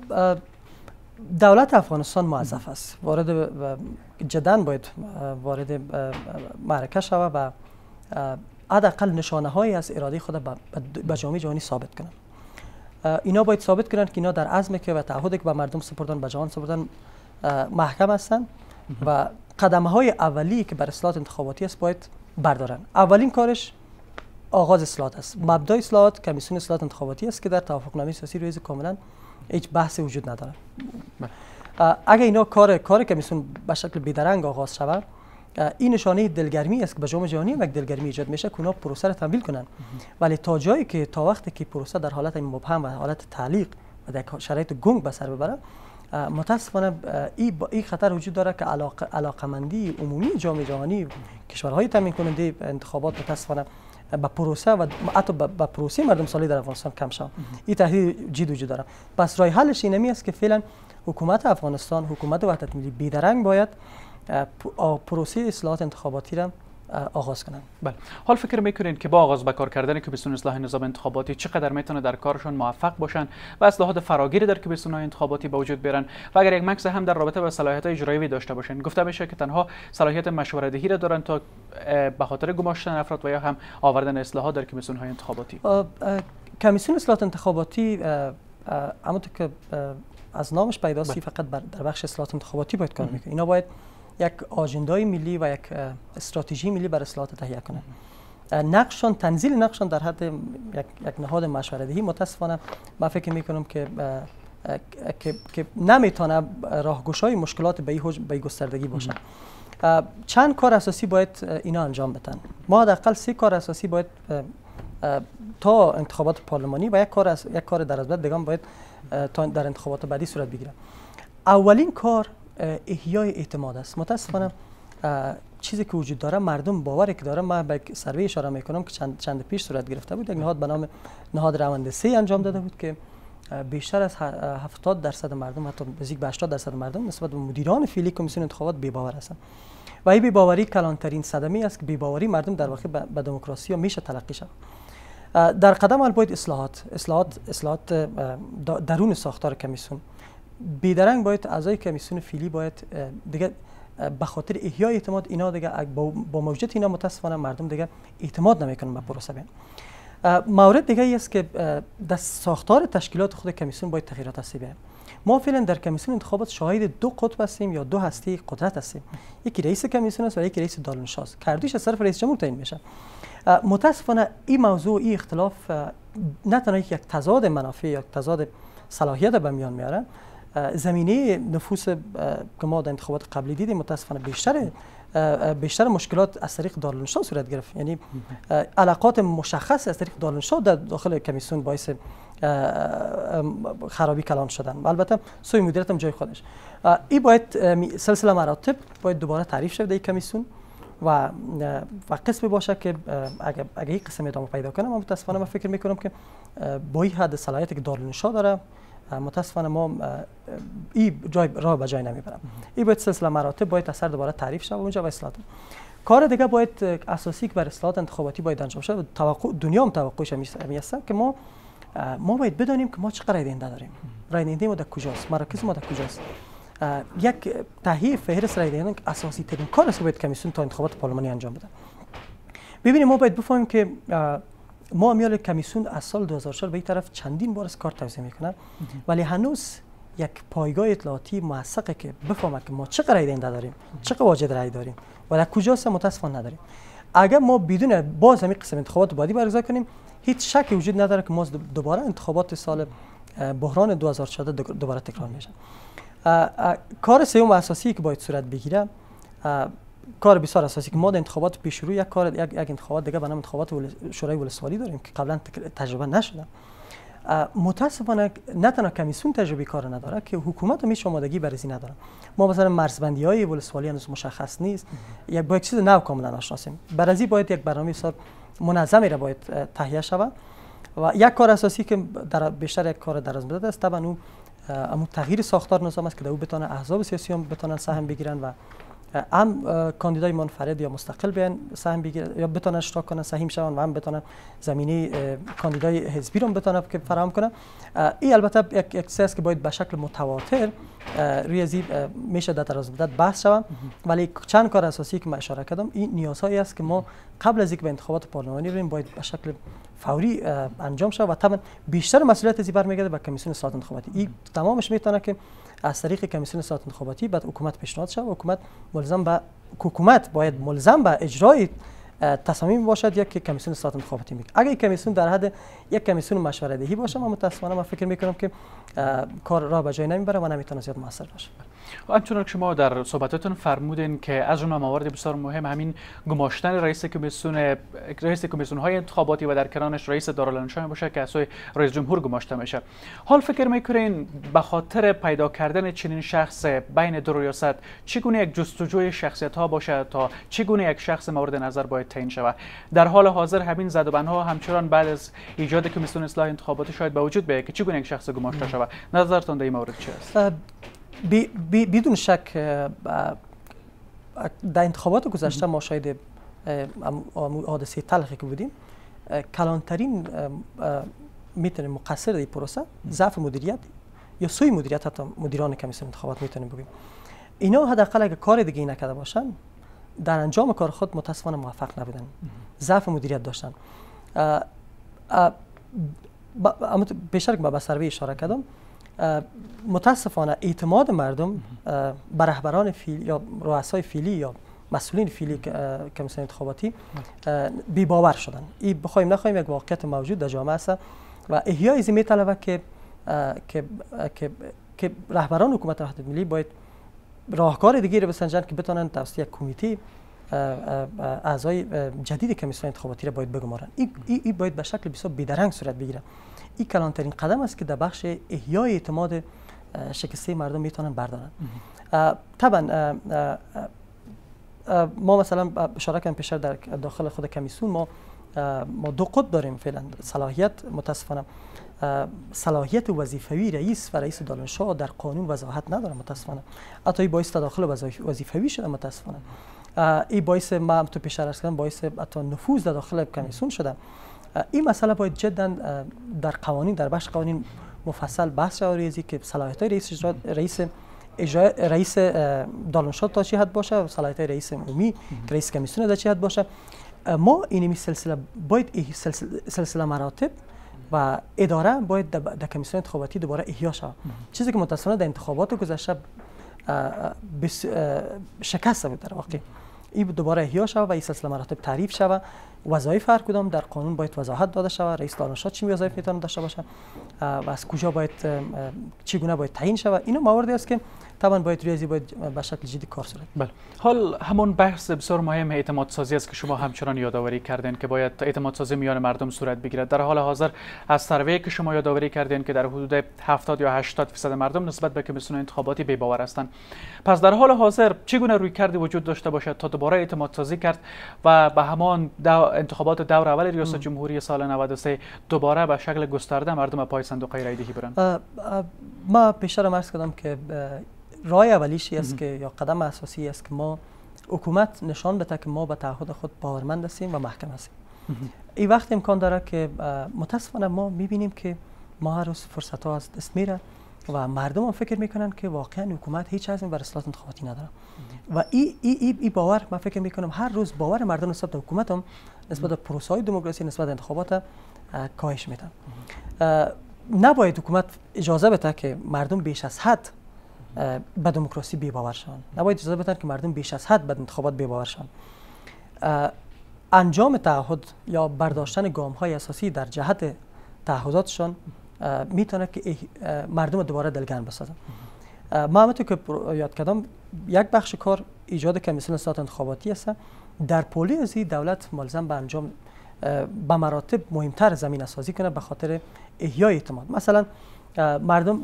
دولت افغانستان موظف است جداً باید وارد معرکه شود و حداقل نشانه هایی از اراده خود به جامعه جهانی ثابت کنند. اینا باید ثابت کنند که اینا در عزم که و تعهدی که به مردم سپردن، به جهان سپردن محکم هستند و قدمه های اولی که بر اصلاحات انتخاباتی است باید بردارن. اولین کارش آغاز اصلاحات است. مبدای اصلاحات کمیسیون اصلاحات انتخاباتی است که در توافقنامه سیاسی روز کاملا هیچ بحثی وجود نداره. اگه اینا کار کمیسیون به شکل بیدرنگ آغاز شود، این نشانه دلگرمی است که به جامعه جهانی یک دلگرمی ایجاد میشه که اونا پروسه را تمویل کنن. ولی تا وقتی که پروسه در حالت مبهم و حالت تعلیق و در شرایط گنگ به سر ببره، متاسفانه این خطر وجود داره که علاقمندی عمومی جامعه جهانی کشورهای تامین کننده انتخابات متاسفانه با پروسه و حتی با پروسه مردم سالاری در افغانستان کم شود. این تهدید جدی وجود داره. پس راه حلش اینمی است که فعلا حکومت افغانستان، حکومت وحدت ملی بیدرنگ باید پروسه اصلاحات انتخاباتی را آغاز کنند. بله. حال فکر میکنین که با آغاز به کار کردن کمیسیون اصلاح نظام انتخاباتی چقدر میتونه در کارشون موفق باشن و اصلاحات فراگیری در کمیسیون‌های انتخاباتی به وجود بیارن و اگر یک مکس هم در رابطه با صلاحیت‌های اجرایی داشته باشن؟ گفته میشه که تنها صلاحیت مشوره‌دهی را دارن تا به خاطر گماشتن افراد و یا هم آوردن اصلاحات در کمیسیون‌های انتخاباتی. کمیسیون اصلاحات انتخاباتی همونطور که از نامش پیداست فقط در بخش اصلاحات انتخاباتی باید کار میکنه. اینا باید یک آژندای ملی و یک استراتژی ملی بر اصلاحات تهیه کنند. نقششان، تنزیل نقششان در حد یک نهاد مشوره‌دهی متاسفانه من فکر میکنم که نمیتونه راهگشای مشکلات به گستردگی باشه. چند کار اساسی باید اینا انجام بدن. ما حداقل 3 کار اساسی باید تا انتخابات پارلمانی و یک کار در از بعد دیگه باید تا در انتخابات بعدی صورت بگیره. اولین کار احیای اعتماد است. متاسفانه چیزی که وجود داره، مردم باوری که داره، من به سروی اشاره میکنم که چند پیش صورت گرفته بود، یک نهاد به نام نهاد روند 3 انجام داده بود که بیشتر از 70% مردم، حتی نزدیک به 80% مردم نسبت به مدیران فعلی کمیسیون انتخابات بی‌باور هستند و این بی‌باوری کلانترین صدمه است که بی‌باوری مردم در واقع به دموکراسی میشه تلقی شود. در قدم اول باید اصلاحات درون ساختار کمیسیون. بیدرنگ باید اعضای کمیسیون فعلی باید دیگه به خاطر احیای اعتماد اینا دیگه با موجودیت اینا متاسفانه مردم دیگه اعتماد نمیکنن به پروسه. مورد دیگه ای است که در ساختار تشکیلات خود کمیسیون باید تغییرات هستی بیاید. ما فعلا در کمیسیون انتخابات شاهد 2 قطب هستیم یا 2 هستی قدرت هستیم. یکی رئیس کمیسیون است و یکی رئیس دارالنشست. کاردیش از طرف رئیس جمهور تعیین میشه. متاسفانه این موضوع، این اختلاف نه تنها یک تضاد منافع یا تضاد صلاحیت به میان میاره، زمینه نفوذ که ما در انتخابات قبلی دیدیم متاسفانه بیشتر مشکلات از طریق دارالانشا صورت گرفت. یعنی علاقات مشخص از طریق دارالانشا در داخل کمیسیون باعث خرابی کلان شدن. البته سوی مدیریت هم جای خودش. این باید سلسله مراتب باید دوباره تعریف شود در کمیسیون و قسمی باشه که اگه این قسم ادامه پیدا کنه، من متاسفانه فکر میکنم که با این حد صلاحیتی که دارالانشا داره، متاسفانه ما این راه به جای نمیبرم. این باید سلسله مراتب باید اثر دوباره تعریف شود اونجا و اصلاحات. کار دیگه باید اساسی که بر اصلاحات انتخاباتی باید انجام شود. دنیا هم توقعش هست که ما باید بدانیم که ما چقدر رای دهنده داریم، رای دهنده ما در کجاست، مراکز ما در کجاست. یک تهیه فهرست رای دهندگان اساسی ترین کار است که باید کمیسیون تا انتخابات پارلمانی انجام بده. ببینید ما باید بفهمیم که ما میال کمیسیون از سال 2004 به این طرف چندین بار از کار توزیع میکنه، ولی هنوز یک پایگاه اطلاعاتی موثقه که بفهمه که ما چقدر رای دهنده داریم، چقدر واجد رای داریم و در کجاست متاسفانه نداریم. اگر ما بدون باز همین قسم انتخابات بعدی برگزار کنیم، هیچ شکی وجود نداره که ما دوباره انتخابات سال بحران 2014 دوباره تکرار میشه. کار سوم اساسی که باید صورت بگیره، کار بسیار اساسی که ما در انتخابات پیش رو یک انتخابات دیگه به نام انتخابات شورای ولسوالی داریم که قبلا تجربه نشده. متاسفانه نه تنها کمیسیون تجربه کار نداره که حکومت هم هیچ آمادگی برای این نداره. ما مثلا مرزبندی‌های ولسوالی هنوز مشخص نیست، باید چیز نو کاملا آشناسیم. برای باید یک برنامه بسیار منظمی را باید تهیه شود و یک کار اساسی که بیشتر یک کار درازمدت است، طبعا اون تغییر ساختار نظام است که در او بتونه احزاب سیاسی هم بتونن سهم بگیرن و هم کاندیدای منفرد یا مستقل بیان سهم بگیرن یا بتونن اشتراک کنن، سهم شون و هم بتونن زمینه کاندیدای حزبی رو بتونن که فراهم کنن. این البته یک سیاست که باید به شکل متواتر روی ازی میشه در دراز مدت بحث شود، ولی چند کار اساسی که من اشاره کردم این نیازهایی است که ما قبل از اینکه به انتخابات پارلمانی بریم باید به شکل فوری انجام شود و طبعا بیشتر مسئولیت ازی برمیگرده به کمیسیون اصلاحات انتخاباتی. این تمامش میتونه که از طریق کمیسیون اصلاحات انتخاباتی بعد حکومت پیشنهاد شود. حکومت باید ملزم به اجرای تصامیم باشد یا که کمیسیون اصلاحات انتخاباتی میگه. اگه کمیسیون در حد یک کمیسیون مشوره دهی باشه، من متاسفانه من فکر میکنم که کار را به جای نمیبره و نمیتونه زیاد موثر باشه. همچنان که شما در صحبتاتون فرمودین که از جمله موارد بسیار مهم همین گماشتن رئیس کمیسیون های انتخاباتی و در کنارش رئیس دارالانشا باشه که از سوی رئیس جمهور گماشته میشه. حال فکر میکنین به خاطر پیدا کردن چنین شخص بین دو ریاست چگونه یک جستجوی شخصیت ها باشه تا چگونه یک شخص مورد نظر باید تعیین شود؟ در حال حاضر همین زدوبندها همچنان بعد از ایجاد کمیسیون اصلاح انتخاباتی شاید به وجود بیاید که چگونه یک شخص گماشته شود. نظرتون در این مورد چی است؟ بدون شک در انتخابات گذشته ما شاهد حادثه تلخی که بودیم. کلانترین میتونیم مقصر در این پروسه ضعف مدیریت یا سوی مدیریت حتی مدیران کمیسیون انتخابات میتونیم بگیم. اینا حداقل اگه کار دیگه نکرده باشن در انجام کار خود متاسفانه موفق نبودن، ضعف مدیریت داشتن. اما بیشتر که به سروی اشاره کردم، متاسفانه اعتماد مردم به رهبران فعلی یا رؤسای فعلی یا مسئولین فعلی کمیسیون انتخاباتی بی باور شدن. این بخوایم نخوایم یک واقعیت موجود در جامعه است و احیای از این میطلبه که رهبران حکومت وحدت ملی باید راهکار دیگه رو بسنجن که بتونن توسط یک کمیته اعضای جدید کمیسیون انتخاباتی را باید بگمارن. این باید به شکل بسیار بیدرنگ صورت بگیره. این کلانترین قدم است که در بخش احیای اعتماد شکسته مردم میتونن بردارن. طبعا ما مثلا اشاره کردم پیشتر در داخل خود کمیسیون ما دو قطب داریم فعلا. صلاحیت متاسفانه صلاحیت وظیفوی رئیس و رئیس دارالانشا در قانون وضاحت نداره متاسفانه. حتی این باعث تداخل وظیفوی شده متاسفانه. این باعث ما تو پیشتر عرض کردم باعث حتی نفوذ در داخل کمیسیون شده. این مسئله باید جدا در قوانین در بخش قوانین مفصل بحث شود که صلاحیت‌های رئیس دارالانشا تا چه حد باشه و صلاحیت‌های رئیس عمومی که رئیس کمیسیون در چه حد باشه. ما این سلسله باید سلسله مراتب و اداره باید در کمیسیون انتخاباتی دوباره احیا شود. چیزی که متأسفانه در انتخابات گذشته شکست بود در واقع. این دوباره احیا شود و این سلسله مراتب تعریف شود وظایف هر کدام در قانون باید وضاحت داده شود. رئیس دانشگاه چه وظایف میتونه داشته باشه و از کجا باید چگونه باید تعیین شود. اینا مواردی است که طبعا باید روی باید به شکل جدی کار صورت. بله. حال همون بحث بسیار مهم اعتماد سازی است که شما همچنان یادآوری کردین که باید اعتماد سازی میان مردم صورت بگیرد. در حال حاضر از سروی که شما یادآوری کردین که در حدود 70 یا 80% مردم نسبت به کمیسیون انتخاباتی بی‌باور هستند. پس در حال حاضر چگونه رویکردی وجود داشته باشد تا دوباره اعتماد سازی کرد و به همان انتخابات دور اول ریاست جمهوری سال 93 دوباره به شکل گسترده مردم پای صندوق رای دهی برند؟ ما پیشتر عرض کردم که راه اولیشی است که یا قدم اساسی است که ما حکومت نشان بده که ما به تعهد خود باورمند هستیم و محکم هستیم. این وقت امکان داره که متاسفانه ما میبینیم که ما هر روز فرصت ها از دست میره و مردم هم فکر میکنن که واقعا حکومت هیچ عزمی بر اصلاحات انتخاباتی نداره و این باور من فکر میکنم هر روز باور مردم نسبت به حکومت هم نسبت به پروسه های دموکراسی نسبت به انتخابات کاهش میده. نباید حکومت اجازه بده که مردم بیش از حد به دموکراسی بی‌باور شوند. نباید اجازه بدن که مردم بیش از حد به انتخابات بی‌باور شوند. انجام تعهد یا برداشتن گام‌های اساسی در جهت تعهداتشان میتونه که مردم دوباره دلگرم بسازن. ما همونطور که یاد کردم یک بخش کار ایجاد کمیسیون اصلاحات انتخاباتی است. در پولی از این دولت ملزم به انجام به مراتب مهمتر زمینه سازی کنه به خاطر احیای اعتماد. مثلا مردم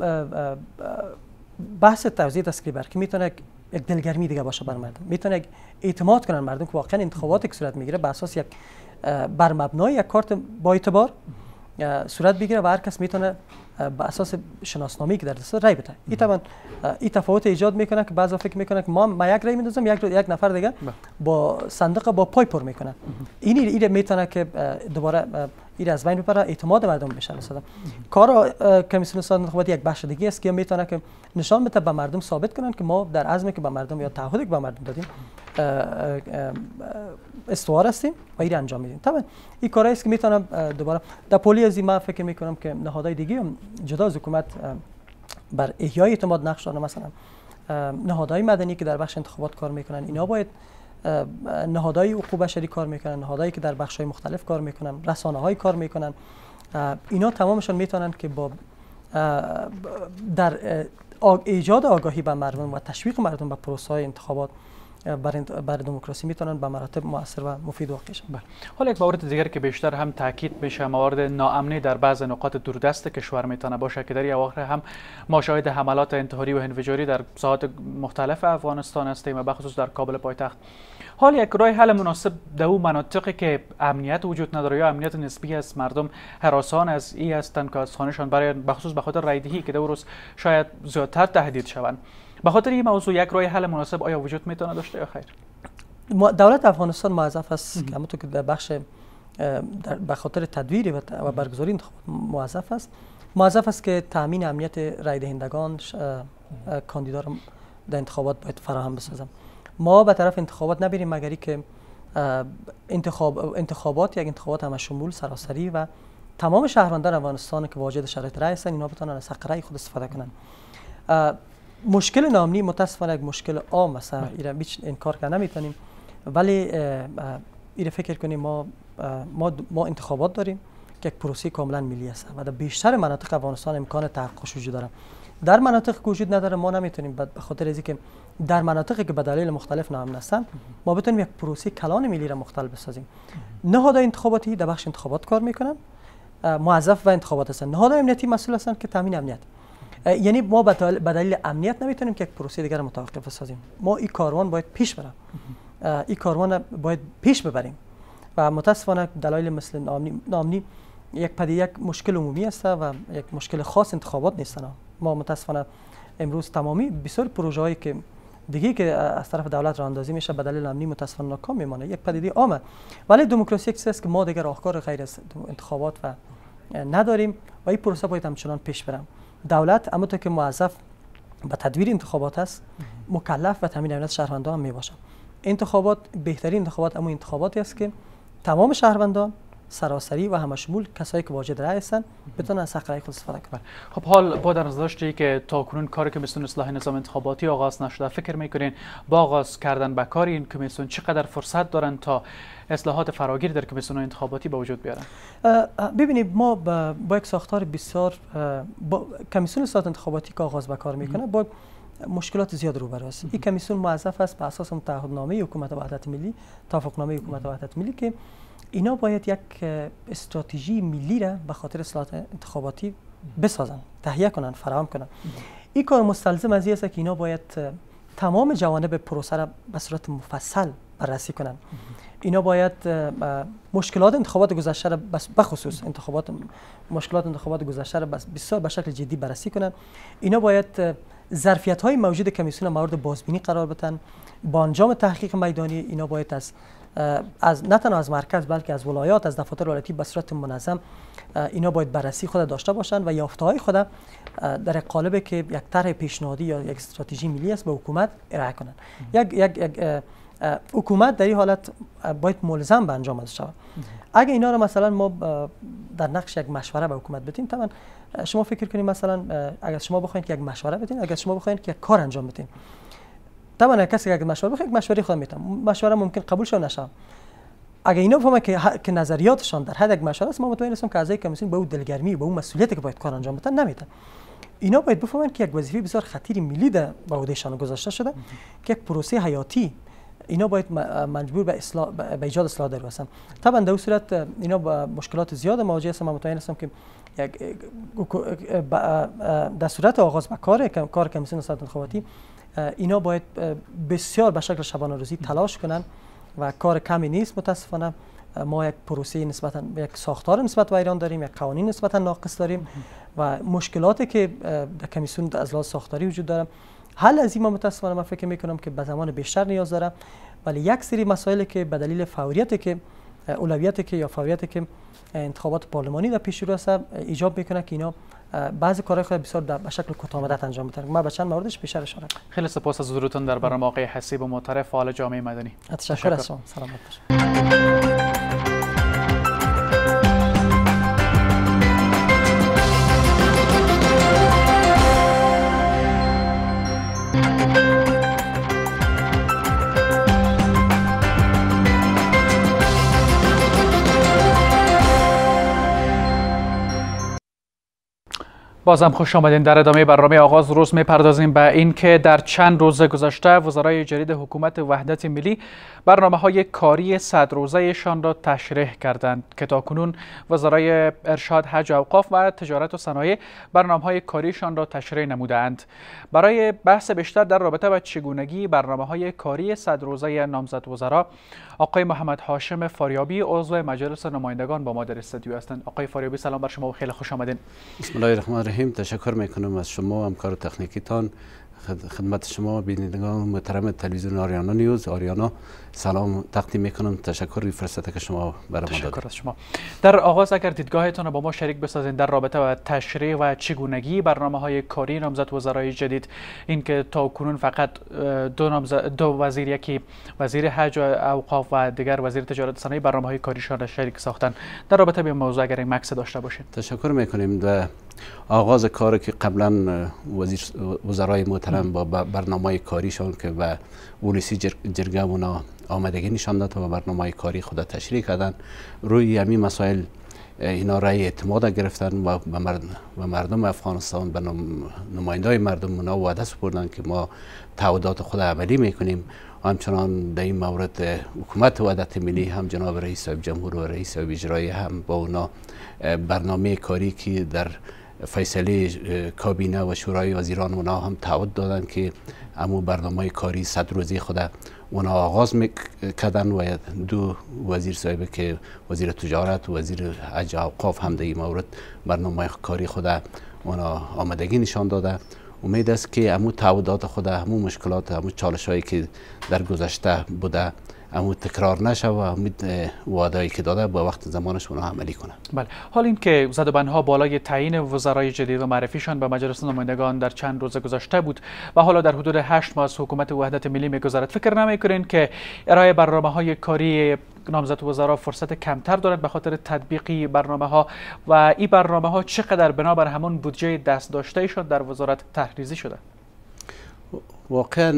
بحث توزیع تسکری که میتونه یک دلگرمی دیگه باشه بر مردم، میتونه یک اعتماد کنن مردم که واقعا انتخاباتی که صورت میگیره بر اساس یک بر مبنای یک کارت با اعتبار صورت بگیره و هر کس میتونه به اساس شناسنامه‌ای که در دست رای بده. این طبعا این تفاوت ایجاد میکنه که بعضی فکر میکنه که ما یک رای میندازم یک نفر دیگه با صندوق با پای پر میکنه. این میتونه که دوباره این از بین ببره، اعتماد مردم بشه. مثلا کار کمیسیون اصلاحات انتخاباتی یک بخش دیگه است که میتونه که نشان بده به مردم ثابت کنن که ما در عزمی که به مردم یا تعهدی که به مردم دادیم استوار هستیم و این انجام میدیم. طبعا این کاری است که میتونم دوباره در پولی از این ما فکر میکنم که نهادهای دیگه جدا از حکومت بر احیای اعتماد نقش دارن. مثلا نهادهای مدنی که در بخش انتخابات کار میکنن، اینا باید نهادهای حقوق بشری کار میکنن، نهادهایی که در بخش‌های مختلف کار میکنن، رسانه‌های کار میکنن، اینا تمامشون میتونن که با در ایجاد آگاهی به مردم و تشویق مردم به پروسه‌های انتخابات برای دموکراسی میتونن به مراتب مؤثر و مفید واقع شن. حالا یک مورد دیگر که بیشتر هم تاکید میشه موارد ناامنی در بعض نقاط دوردست کشور میتونه باشه که در این اواخر هم ما شاهد حملات انتحاری و انفجاری در ساحات مختلف افغانستان هستیم و بخصوص در کابل پایتخت. حال یک راه حل مناسب در اون مناطقی که امنیت وجود نداره یا امنیت نسبی است، مردم هراسان از این هستند که از خانه‌شان برای بخصوص به خاطر رایدهی که در روز شاید زیادتر تهدید شوند. به خاطر این موضوع یک راه حل مناسب آیا وجود میتونه داشته یا خیر؟ دولت افغانستان موظف است که همونطور که در بخش به خاطر تدویر و برگزاری انتخابات موظف است که تامین امنیت رای دهندگان کاندیدا را در انتخابات باید فراهم بسازم. ما به طرف انتخابات نبریم مگری که انتخابات یک انتخابات همشمول سراسری و تمام شهروندان افغانستان که واجد شرایط رای هستند اینا بتونن از حق رای خود استفاده کنن. مشکل ناامنی متاسفانه یک مشکل عام است، اینا هیچ انکار کردن نمیتونیم، ولی اینا فکر کنیم ما انتخابات داریم که یک پروسه کاملا ملی است و در بیشتر مناطق افغانستان امکان تحققش وجود داره. در مناطق که وجود نداره ما نمیتونیم به خاطر از اینکه در مناطقی که به دلایل مختلف ناامن هستند ما بتونیم یک پروسه کلان ملی را مختل بسازیم. نهادهای انتخاباتی در بخش انتخابات کار میکنن، موظف و انتخابات هستند. نهادهای امنیتی مسئول هستند که تامین امنیت. یعنی ما به دلیل امنیت نمیتونیم که یک پروسه دیگر متوقف بسازیم. ما این کاروان باید پیش بره. این کاروان باید پیش ببریم و متاسفانه دلایل مثل ناامنی یک مشکل عمومی است و یک مشکل خاص انتخابات نیست. ما متاسفانه امروز تمامی بسیار پروژه‌هایی که دیگه که از طرف دولت راه اندازی میشه به دلیل امنی متاسفانه ناکام میمانه. یک پدیده عامه، ولی دموکراسی یک چیزی است که ما دیگر راهکار غیر از انتخابات و نداریم و این پروسه باید همچنان پیش بره. دولت همونطور که موظف به تدویر انتخابات است مکلف به تامین امنیت شهروندان می باشه. انتخابات بهترین انتخابات اما انتخاباتی است که تمام شهروندان سراسری و همشمول کسایی که واجد رأی هستن بتونن از حق رأی خود استفاده کنن. خب حال با در نظر داشتی که تاکنون کار کمیسیون اصلاح نظام انتخاباتی آغاز نشده، فکر میکنین با آغاز کردن به کار این کمیسیون چقدر فرصت دارن تا اصلاحات فراگیر در کمیسیون انتخاباتی به وجود بیارن؟ ببینید ما با یک ساختار بسیار کمیسیون اصلاح انتخاباتی که آغاز به کار میکنه با مشکلات زیاد روبرو است. این کمیسیون موظف است بر اساس تعهدنامه حکومت وحدت ملی، توافقنامه حکومت وحدت ملی که اینا باید یک استراتژی ملی را به خاطر اصلاحات انتخاباتی بسازن، تهیه کنن، فراهم کنن. این کار مستلزم از این است که اینا باید تمام جوانب پروسه را به صورت مفصل بررسی کنن. اینا باید مشکلات انتخابات گذشته را بخصوص مشکلات انتخابات گذشته را بسیار به شکل جدی بررسی کنن. اینا باید ظرفیت‌های موجود کمیسیون مورد بازبینی قرار بدن. با انجام تحقیق میدانی اینا باید از نه تنها از مرکز بلکه از ولایات، از دفاتر ولایتی به صورت منظم اینا باید بررسی خود داشته باشند و یافته‌های خود در قالب که یک طرح پیشنهادی یا یک استراتژی ملی است به حکومت ارائه کنند. یک حکومت در این حالت باید ملزم به انجام از شود. اگه اینا رو مثلا ما در نقش یک مشوره به حکومت بدیم، طبعا شما فکر کنید مثلا اگر شما بخواید که یک مشوره بدین، اگر شما بخواید که یک کار انجام بدین، طبعا کسی که مشوره بخواد مشوره خود میتونه مشوره ممکن قبول شه نشه. اگر اینا بفهمه که نظریاتشان در حد یک مشوره است، ما مطمئن هستم که اعضای کمیسیون به اون دلگرمی، به اون مسئولیتی که باید کار انجام بدن نمیدن. اینا باید بفهمن که یک وظیفه بسیار خطیر ملی در به عهدهشان گذاشته شده که یک پروسه حیاتی اینا باید مجبور به ایجاد اصلاح در هستن. طبعا در صورت اینا با مشکلات زیاد مواجه هستن. من مطمئن هستم که در صورت آغاز به کار کمیسیون اصلاح انتخاباتی اینا باید بسیار به شکل شبانه روزی تلاش کنن و کار کمی نیست. متاسفانه ما یک پروسه نسبتا یک ساختار نسبت به ایران داریم، یک قوانین نسبتا ناقص داریم و مشکلاتی که در کمیسیون از لحاظ ساختاری وجود داره. حل از این ما متاسفانه من فکر میکنم که به زمان بیشتر نیاز داره، ولی یک سری مسائلی که به دلیل فوریتی که اولویتی که یا فوریتی که انتخابات پارلمانی در پیش رو است ایجاب میکنه که اینا بعضی کارهای خود بسیار به شکل کوتاه انجام میدن. ما به چند موردش بیشتر اشاره کنم. خیلی سپاس از حضورتون در برنامه آقای حسیب و معترف فعال جامعه مدنی. تشکر از شما. سلامت باشید. بازم خوش آمدین. در ادامه برنامه آغاز روز میپردازیم به این که در چند روز گذشته وزرای جدید حکومت وحدت ملی برنامه‌های کاری 100 روزه‌شان را تشریح کردند که تاکنون وزرای ارشاد، حج و اوقاف و تجارت و صنایع برنامه‌های کاریشان را تشریح نمودند. برای بحث بیشتر در رابطه با چگونگی برنامه‌های کاری 100 روزه نامزد وزرا، آقای محمد هاشم فاریابی عضو مجلس نمایندگان با ما در استودیو هستند. آقای فاریابی سلام بر شما و خیلی خوش آمدین. بسم الله الرحمن الرحیم. تشکر میکنم از شما همکار تکنیکیتان. خدمت شما بینندگان محترم تلویزیون آریانا نیوز آریانا سلام تقدیم میکنم. تشکر روی فرصتی که شما برام دادید. تشکر از شما. در آغاز اگر دیدگاهتون را با ما شریک بسازین در رابطه با تشریح و چگونگی برنامه‌های کاری نامزد وزرای جدید، این که تاکنون فقط دو وزیر، یکی وزیر حج و اوقاف و دیگر وزیر تجارت و صنایع برنامه‌های کاریشان را شریک ساختن، در رابطه با موضوع اگر این مکس داشته باشین. تشکر میکنیم. و آغاز کاری که قبلا وزرای محترم با برنامه کاریشان که و ولسی جرگه اونا آمدگی نشان داد و برنامه کاری خود تشریح کردن، روی همین مسائل اینا رای اعتماد گرفتن و به مردم افغانستان، به نمایندای مردم اونا وعده سپردن که ما تعهدات خود عملی میکنیم. همچنان در این مورد حکومت وحدت ملی هم جناب رئیس صاحب جمهور و رئیس صاحب اجرایی هم با اونا برنامه کاری که در فیصله کابینه و شورای وزیران اونا هم تعهد دادن که امو برنامه کاری 100 روزی خود اونا آغاز کردن و دو وزیر صاحب که وزیر تجارت و وزیر حج و اوقاف هم در این مورد برنامه کاری خود اونا آمدگی نشان داده. امید است که امو تعهدات خود، امو مشکلات، امو چالش هایی که در گذشته بوده امو تکرار نشه و امید وعده‌ای که داده با وقت زمانش اونها عملی کنه. بله، حال این که زدوبندها بالای تعیین وزرای جدید و معرفیشان به مجلس نمایندگان در چند روز گذشته بود و حالا در حدود 8 ماه از حکومت وحدت ملی میگذرد، فکر نمیکنین که ارائه برنامه‌های کاری نامزد وزرا فرصت کمتر دارد به خاطر تطبیقی برنامه‌ها و این برنامه‌ها چقدر بنابر همون بودجه دست داشته ایشان در وزارت تحریزی شده؟ واقعا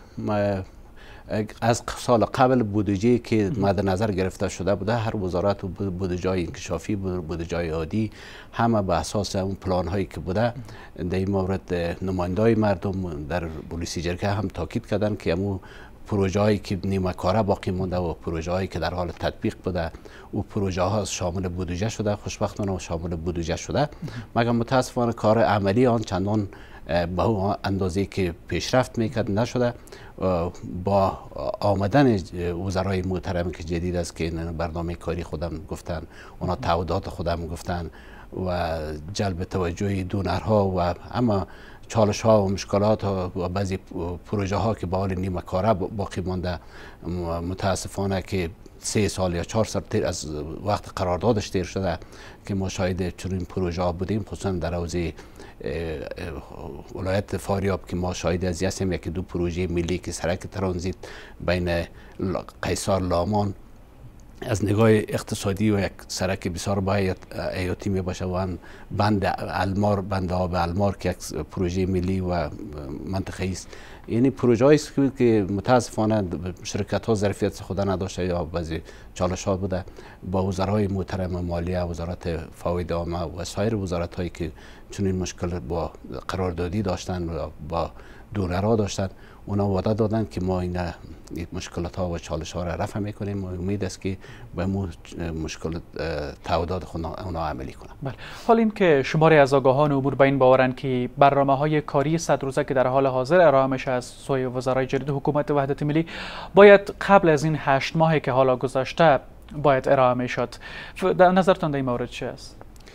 از سال قبل بودجه که مد نظر گرفته شده بوده، هر وزارت و بودجه انکشافی، بودجه عادی، همه به اساس اون پلان هایی که بوده. در این مورد نمایندای مردم در پلیسی جرگه هم تاکید کردن که امو پروژه هایی که نیمه کاره باقی مونده و پروژه هایی که در حال تطبیق بوده و پروژه ها شامل بودجه شده، خوشبختانه شامل بودجه شده، مگر متاسفانه کار عملی آن چندان به اون اندازه که پیشرفت میکرد نشده. با آمدن وزرای محترم که جدید است که این برنامه کاری خودم گفتن، اونا تعهدات خودم گفتن و جلب توجه دونرها و اما چالش ها و مشکلات و بعضی پروژه ها که به حال نیمه کاره باقی مانده، متاسفانه که 3 سال یا 4 سال از وقت قراردادش تیر شده که ما شاهد چنین پروژه ها بودیم، خصوصا در حوزه ولایت فاریاب که ما شاهد از هستیم. یکی دو پروژه ملی که سرک ترانزیت بین قیصار لامان از نگاه اقتصادی و یک سرک بسیار باید حیاتی می باشه و هم بند المار، بند آب المار که یک پروژه ملی و منطقه‌ای است. یعنی پروژه است که متاسفانه شرکت ها ظرفیت خود نداشته یا بعضی چالش ها بوده. با وزرای محترم مالیه، وزارت فواید عامه و سایر وزارت هایی که چنین مشکل با قراردادی داشتن و با دونرها داشتن، اونا وعده دادن که ما این مشکلات ها و چالش ها را رفع میکنیم و امید است که به مشکل تعهدات خود اونا عملی کنند. بله، حال این که شماری از آگاهان امور به این باورند که برنامه های کاری 100 روزه که در حال حاضر ارائه میشه از سوی وزرای جدید حکومت وحدت ملی باید قبل از این 8 ماهی که حالا گذشته باید ارائه میشد. در نظرتان در این مورد چی است؟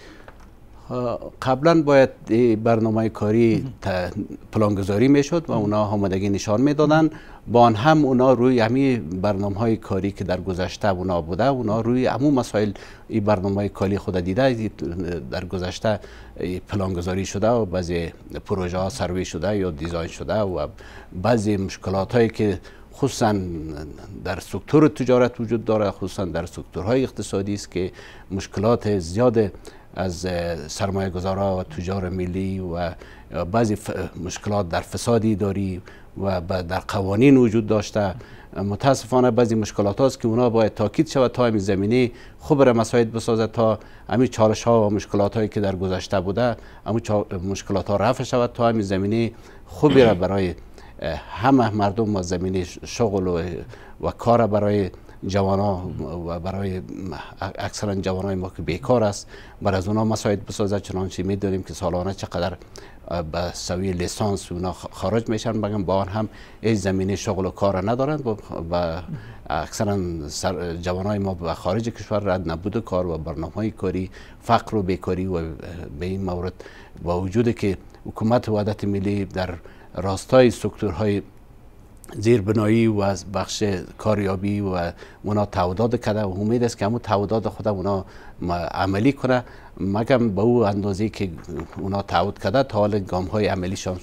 قبلا باید برنامه کاری پلانگذاری میشد و اونا آمادگی نشان میدادن. با آن هم اونا روی همین برنامه های کاری که در گذشته اونا بوده، اونا روی همون مسائل این برنامه کاری خود دیده در گذشته پلانگذاری شده و بعضی پروژه ها سروی شده یا دیزاین شده و بعضی مشکلات هایی که خصوصا در سکتور تجارت وجود داره، خصوصا در سکتورهای اقتصادی است که مشکلات زیاد از سرمایه گذارا و تجار ملی و بعضی مشکلات در فساد اداری و در قوانین وجود داشته. متاسفانه بعضی مشکلات هاست که اونا باید تاکید شود تا همین زمینه خوب را مساعد بسازد تا همین چالش ها و مشکلات هایی که در گذشته بوده همین مشکلات ها رفع شود تا همین زمینه خوبی را برای همه مردم و زمینه شغل و کار برای جوانا و برای اکثرا جوانای ما که بیکار است برای از اونا مساعد بسازد. چنانچه می‌دونیم که سالانه چقدر به سوی لیسانس اونا خارج میشن، مگر با آن هم هیچ زمینه شغل و کار ندارند و اکثرا جوانای ما به خارج کشور رد نبود کار و برنامه‌های کاری، فقر و بیکاری و به این مورد با وجود که حکومت وحدت ملی در راستای سکتورهای زیربنایی و از بخش کاریابی و اونا تعهدات کرده و امید است که همون تعهدات خود اونا عملی کنه، مگر به او اندازه که اونا تعهد کرده تا حال گام های عملیشان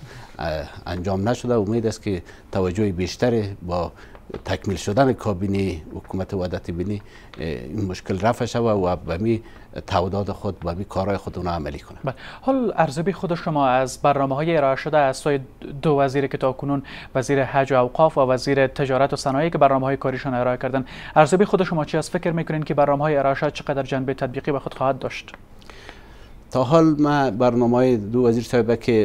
انجام نشده. امید است که توجه بیشتری با تکمیل شدن کابینه حکومت وحدت ملی این مشکل رفع شود و به می تعهدات خود و می کارهای خود اونا عملی کنند. حال ارزیابی خود شما از برنامه‌های ارائه شده از سوی دو وزیر که تاکنون وزیر حج و اوقاف و وزیر تجارت و صنایع که برنامه‌های کاریشان ارائه کردن، ارزیابی خود شما چی است؟ فکر می‌کنین که برنامه‌های ارائه شده چقدر جنبه تطبیقی به خود خواهد داشت؟ تا حال ما برنامه دو وزیر صاحبه که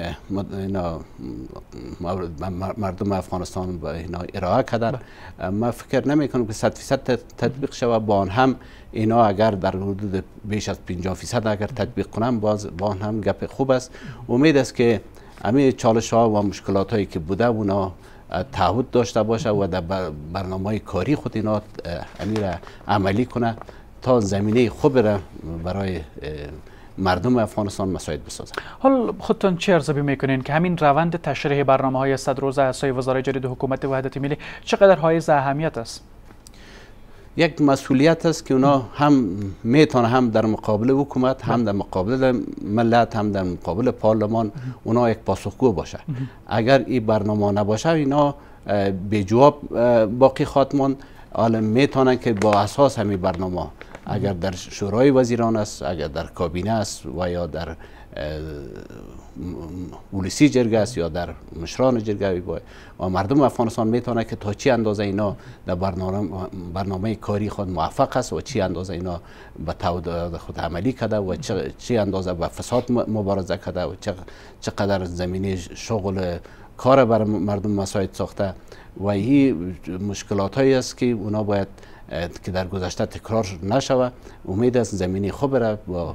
مردم افغانستان با اینا ارائه کردن، ما فکر نمی کنم که 100% تطبیق شود. با آن هم اینا اگر در حدود بیش از 50% اگر تطبیق کنن با آن هم گپ خوب است. امید است که همه چالش ها و مشکلات هایی که بوده اونا تعهد داشته باشه و در برنامه کاری خود اینا امیر عملی کنه تا زمینه خوب را برای مردم افغانستان مساعد بسازند. حال خودتون چه ارزیابی میکنین که همین روند تشریح برنامه‌های 100 روزه از سوی وزرای جدید حکومت وحدت ملی چقدر حائز اهمیت است؟ یک مسئولیت است که اونا هم میتونه هم در مقابل حکومت، هم در مقابل ملت، هم در مقابل پارلمان اونا یک پاسخگو باشه. اگر این برنامه نباشه اینا به جواب باقی خواهد ماند. حالا میتونن که با اساس همین برنامه اگر در شورای وزیران است، اگر در کابینه است و یا در ولسی جرگه است یا در مشران جرگه و مردم افغانستان میتونه که تا چی اندازه اینا در برنامه کاری خود موفق است و چی اندازه اینا به تعهد خود عملی کرده و چی اندازه به فساد مبارزه کرده و چقدر زمینه شغل کار برای مردم مساعد ساخته و این مشکلات هایی است که اونا باید که در گذشته تکرار نشود. امید است زمینی خوب بره و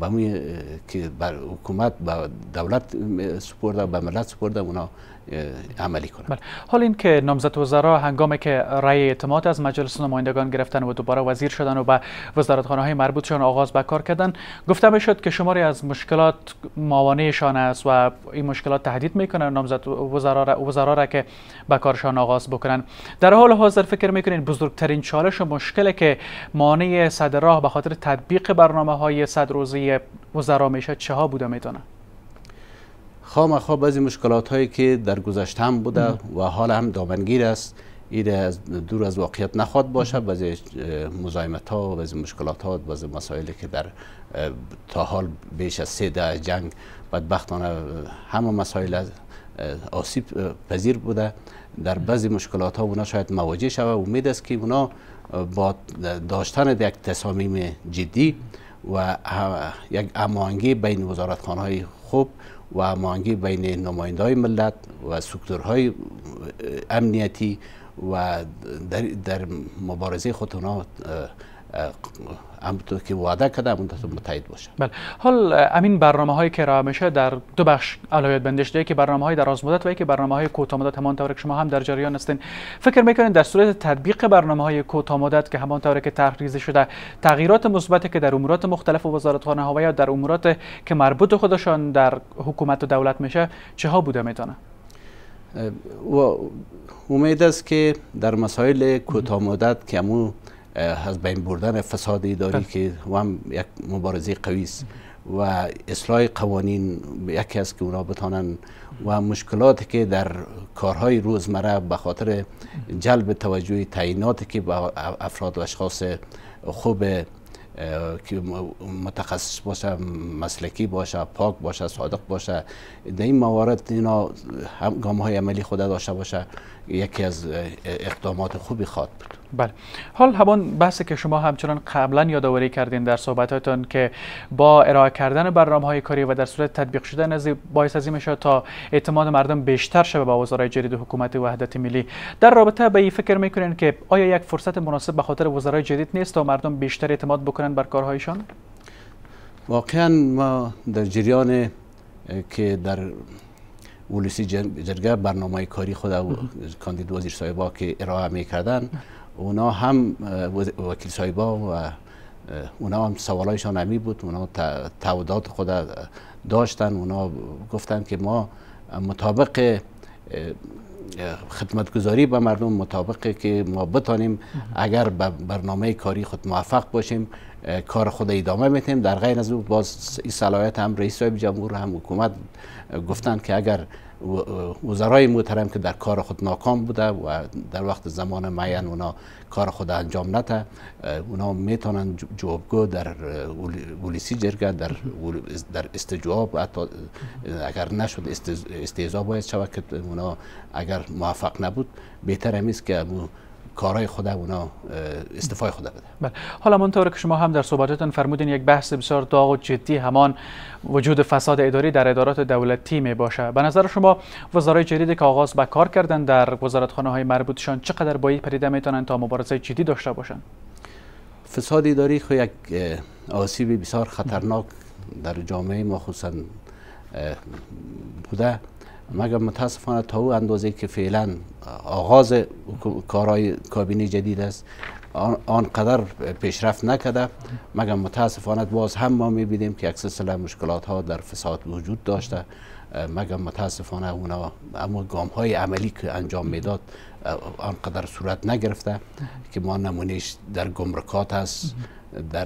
که بر حکومت به دولت سپرده به ملت سپرده اونا عملی کنند. بله. حال این که نامزد وزرا هنگامی که رأی اعتماد از مجلس نمایندگان گرفتن و دوباره وزیر شدن و به وزارتخانه‌های مربوطشان آغاز به کار کردن، گفته میشد که شماری از مشکلات موانعشان است و این مشکلات تهدید میکنه نامزد وزرا را که به کارشان آغاز بکنن. در حال حاضر فکر میکنین بزرگترین چالش و مشکلی که مانع صدر راه به خاطر تطبیق برنامه‌های 100 روزه وزرا میشه چه ها بوده میتونه؟ خامخا بعضی مشکلات هایی که در گذشته هم بوده و حال هم دامنگیر است، این دور از واقعیت نخواد باشه. بعضی مزاحمت ها و بعضی مشکلات ها، بعضی مسائلی که در تا حال بیش از 3 دهه جنگ بدبختانه همه مسائل آسیب پذیر بوده. در بعضی مشکلات ها اونا شاید مواجه شود. امید است که اونا با داشتن یک تصامیم جدی و یک هماهنگی بین وزارتخانه های خوب و هماهنگی بین نماینده‌های ملت و سکتورهای امنیتی و در مبارزه خود اونا همونطور که وعده کرده همونطور متحد باشه. بله. حال امین برنامه هایی که ارائه میشه در دو بخش اولویت بندی شده، که برنامه های دراز مدت و که برنامه های کوتاه مدت. همانطور که شما هم در جریان هستین، فکر میکنین در صورت تطبیق برنامه های کوتاه مدت که همانطور که طرح شده تغییرات مثبتی که در امورات مختلف وزارتخانه ها و یا در امورات که مربوط خودشان در حکومت و دولت میشه چه ها بوده میتونه؟ و امید است که در مسائل کوتاه مدت که همون از بین بردن فساد اداری که هم یک مبارزه قوی است و اصلاح قوانین یکی است که اونا بتانن و مشکلاتی که در کارهای روزمره به خاطر جلب توجه تعییناتی که به افراد و اشخاص خوب که متخصص باشه، مسلکی باشه، پاک باشه، صادق باشه، در این موارد اینا گام‌های عملی خود داشته باشه، یکی از اقدامات خوبی خواهد بود. بله. حال همون بحثی که شما همچنان قبلا یادآوری کردین در صحبتاتون که با ارائه کردن برنامه‌های کاری و در صورت تطبیق شدن از باعث از این میشه تا اعتماد مردم بیشتر شه با وزرای جدید حکومت وحدت ملی. در رابطه به این فکر میکنین که آیا یک فرصت مناسب به خاطر وزرای جدید نیست تا مردم بیشتر اعتماد بکنن بر کارهایشان؟ واقعا ما در جریان که در ولسی جرگه برنامه کاری خود کاندید وزیر صاحبا که ارائه میکردن، اونا هم وکیل صاحبا و اونا هم سوالایشان همی بود. اونا تعهدات خود داشتن. اونا گفتن که ما مطابق خدمتگزاری به مردم، مطابق که ما بتانیم اگر به برنامه کاری خود موفق باشیم کار خود ادامه میتیم. در غیر از او باز این صلاحیت هم رئیس صاحب جمهور هم حکومت گفتن که اگر وزرای محترم که در کار خود ناکام بوده و در وقت زمان معین اونا کار خود انجام نده، اونا میتونن جوابگو در ولسی جرگه در استجواب، حتی اگر نشد استهزا باید شود که اونا اگر موفق نبود بهتر همیست که کارهای خود اونا استعفای خود بده. بله. حالا همانطور که شما هم در صحبتاتون فرمودین یک بحث بسیار داغ و جدی همان وجود فساد اداری در ادارات دولتی می باشه. به نظر شما وزرای جدیدی که آغاز به کار کردن در وزارتخانه های مربوطشان چقدر با این پدیده میتونن تا مبارزه جدی داشته باشن؟ فساد اداری خو یک آسیب بسیار خطرناک در جامعه ما خصوصا بوده، مگر متاسفانه تا او اندازه که فعلا آغاز کارهای کابینه جدید است آنقدر پیشرفت نکرده، مگر متاسفانه باز هم ما میبینیم که یک سلسله مشکلات ها در فساد وجود داشته، مگر متاسفانه اونا اما گام های عملی که انجام میداد آنقدر صورت نگرفته که ما نمونهش در گمرکات هست، در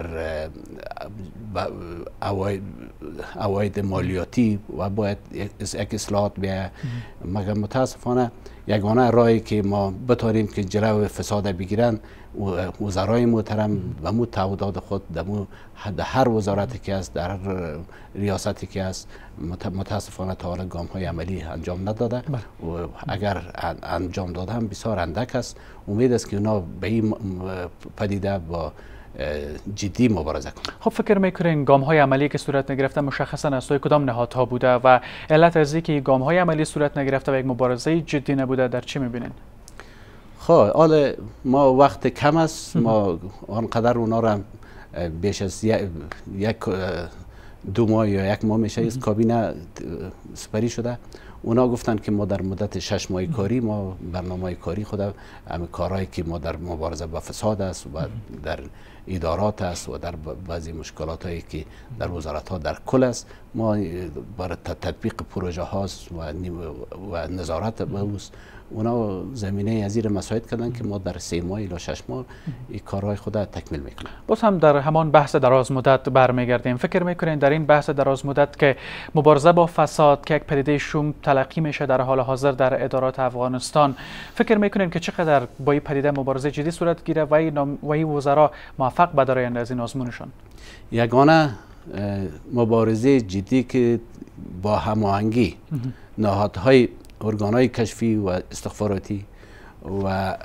عواید مالیاتی و باید یک اصلاحات بیاید. مگر متاسفانه یگانه راهی که ما بتانیم که جلو فساد بگیرن وزرای محترم و مو تعهدات خود در هر وزارتی که است، در هر ریاستی که است، متاسفانه تا حالا گام های عملی انجام نداده و اگر انجام داده هم بسیار اندک است. امید است که اونا به این پدیده با جدی مبارزه کنند. خب فکر میکنین گام های عملی که صورت نگرفته مشخصا از سوی کدام نهادها بوده و علت از اینکه گام های عملی صورت نگرفته و یک مبارزه جدی نبوده در چی میبینین؟ خب حالا ما وقت کم است، ما آنقدر اونا را بیش از یک دو ماه یا یک ماه میشه از کابینه سپری شده. اونا گفتن که ما در مدت 6 ماه کاری ما برنامه کاری خود همه کارهایی که ما در مبارزه با فساد است و در ادارات است و در بعضی مشکلات هایی که در وزارت ها در کل است، ما برای تطبیق پروژه هاست و نظارت به اوست. اونا زمینه از این مساعد کردن که ما در 3 ماه الی 6 ماه این کارهای خود تکمیل میکنیم. باز هم در همان بحث دراز مدت برمیگردیم. فکر میکنین در این بحث دراز مدت که مبارزه با فساد که یک پدیده شوم تلقی میشه در حال حاضر در ادارات افغانستان، فکر میکنین که چقدر با این پدیده مبارزه جدی صورت گیره و این وزرا موفق بدارند از این آزمونشان؟ یگانه مبارزه جدی که با هماهنگی نهادهای ارگانهای کشفی و استخباراتی و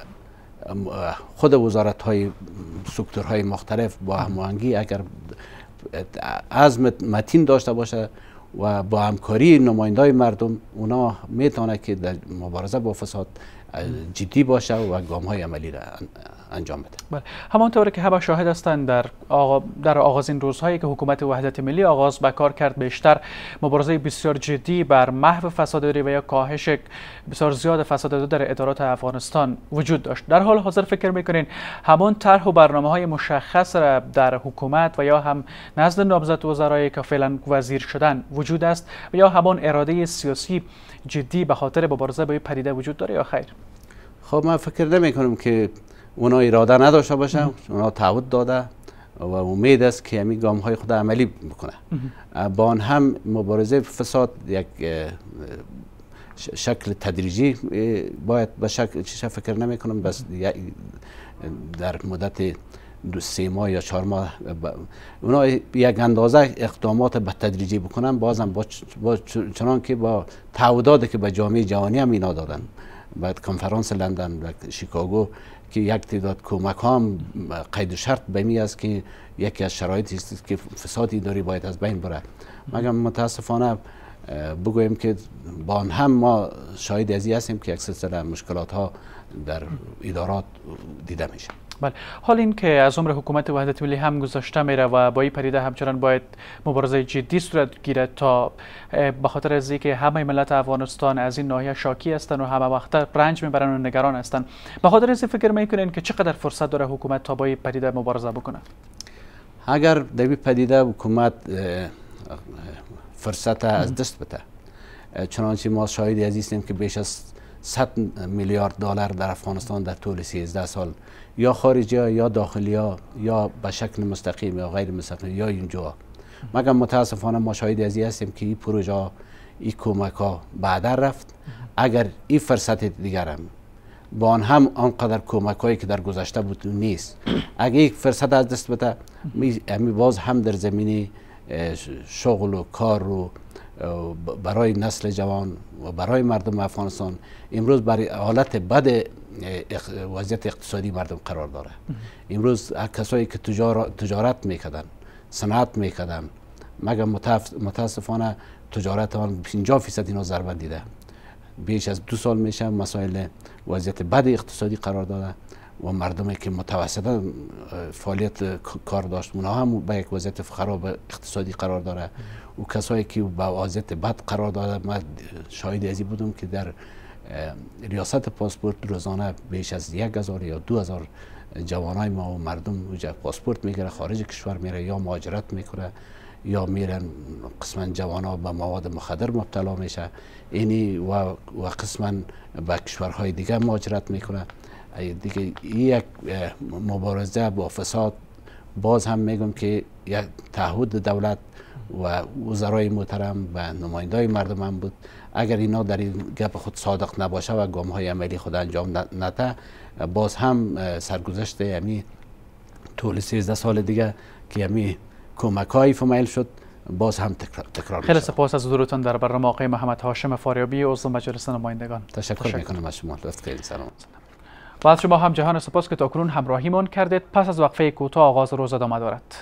خود وزارت های سکتورهای مختلف با هماهنگی اگر عزم متین داشته باشه و با همکاری نمایندای مردم، اونا میتونه که در مبارزه با فساد جدی باشه و گام های عملی را انجام بده. بله، همانطور که همه شاهد هستند در آغازین روزهایی که حکومت وحدت ملی آغاز به کار کرد، بیشتر مبارزه بسیار جدی بر محو فساداری و یا کاهش بسیار زیاد فساد در ادارات افغانستان وجود داشت. در حال حاضر فکر میکنین همان طرح و برنامه‌های مشخص را در حکومت و یا هم نزد نامزد وزرایی که فعلا وزیر شدن وجود است و یا همان اراده سیاسی جدی به خاطر مبارزه با این پدیده وجود داره یا خیر؟ خب من فکر نمی کنم که اونا اراده نداشته باشن. اونا تعهد داده و امید است که همین گام های خود عملی بکنه. با آن هم مبارزه فساد یک شکل تدریجی باید به شکل فکر نمی کنم، بس در مدت 3 ماه یا 4 ماه اونا یک اندازه اقدامات به تدریجی بکنن، بازم با چنان که با تعهداتی که به جامعه جهانی هم اینا دادن، بعد کنفرانس لندن و شیکاگو که یک تعداد کمک هم قید شرط به می است که یکی از شرایطی است که فساد اداری باید از بین بره. مگر متاسفانه بگوییم که با آن هم ما شاهد ازی هستیم که یک سلسله مشکلات ها در ادارات دیده میشه. بله، حال این که از عمر حکومت وحدت ملی هم گذشته میره و با این پدیده همچنان باید مبارزه جدی صورت گیرد تا به خاطر از اینکه همه ملت افغانستان از این ناحیه شاکی هستند و همه وقت رنج میبرن و نگران هستند، به خاطر از فکر میکنین که چقدر فرصت داره حکومت تا با این پدیده مبارزه بکنه؟ اگر در این پدیده حکومت فرصت از دست بده، چنانچه ما شاهدی از هستیم که بیش از 100 میلیارد دلار در افغانستان در طول 13 سال یا خارجی ها یا داخلی ها یا به شکل مستقیم یا غیر مستقیم یا اینجا، مگر متاسفانه ما شاهدی از هستیم که این پروژه ها این کمک ها بعدا رفت. اگر این فرصت دیگر هم با آن هم آنقدر کمک هایی که در گذشته بود نیست، اگر یک فرصت از دست بده، می باز هم در زمینه شغل و کار رو برای نسل جوان و برای مردم افغانستان امروز برای حالت بد وضعیت اقتصادی مردم قرار داره. امروز کسایی که تجارت میکردن، صنعت میکردن، مگر متاسفانه تجارت آن 50% اینا ضربه دیده. بیش از 2 سال میشه مسائل وضعیت بد اقتصادی قرار داده و مردمی که متوسطا فعالیت کار داشت اونا هم به یک وضعیت خراب اقتصادی قرار داره و کسایی که به وضعیت بد قرار داده. من شاهد ازی بودم که در ریاست پاسپورت روزانه بیش از 1000 یا 2000 جوانای ما و مردم اونجا پاسپورت میگیره خارج کشور میره یا مهاجرت میکنه یا میرن قسما جوانا به مواد مخدر مبتلا میشه اینی و قسما به کشورهای دیگه مهاجرت میکنه دیگه. یک مبارزه با فساد باز هم میگم که یک تعهد دولت و وزرای محترم و نمایندای مردم هم بود. اگر اینا در این گپ خود صادق نباشه و گام های عملی خود انجام نده باز هم سرگذشت یعنی طول 13 سال دیگه که یعنی کمک های فمیل شد باز هم تکرار خیلی سپاس از حضورتان در برنامه آقای محمد هاشم فاریابی عضو مجلس نمایندگان. تشکر میکنم از شما. لطف خیلی سلام. و از شما هم جهان سپاس که تاکنون همراهیمان کردید. پس از وقفه کوتاه آغاز روز ادامه دارد.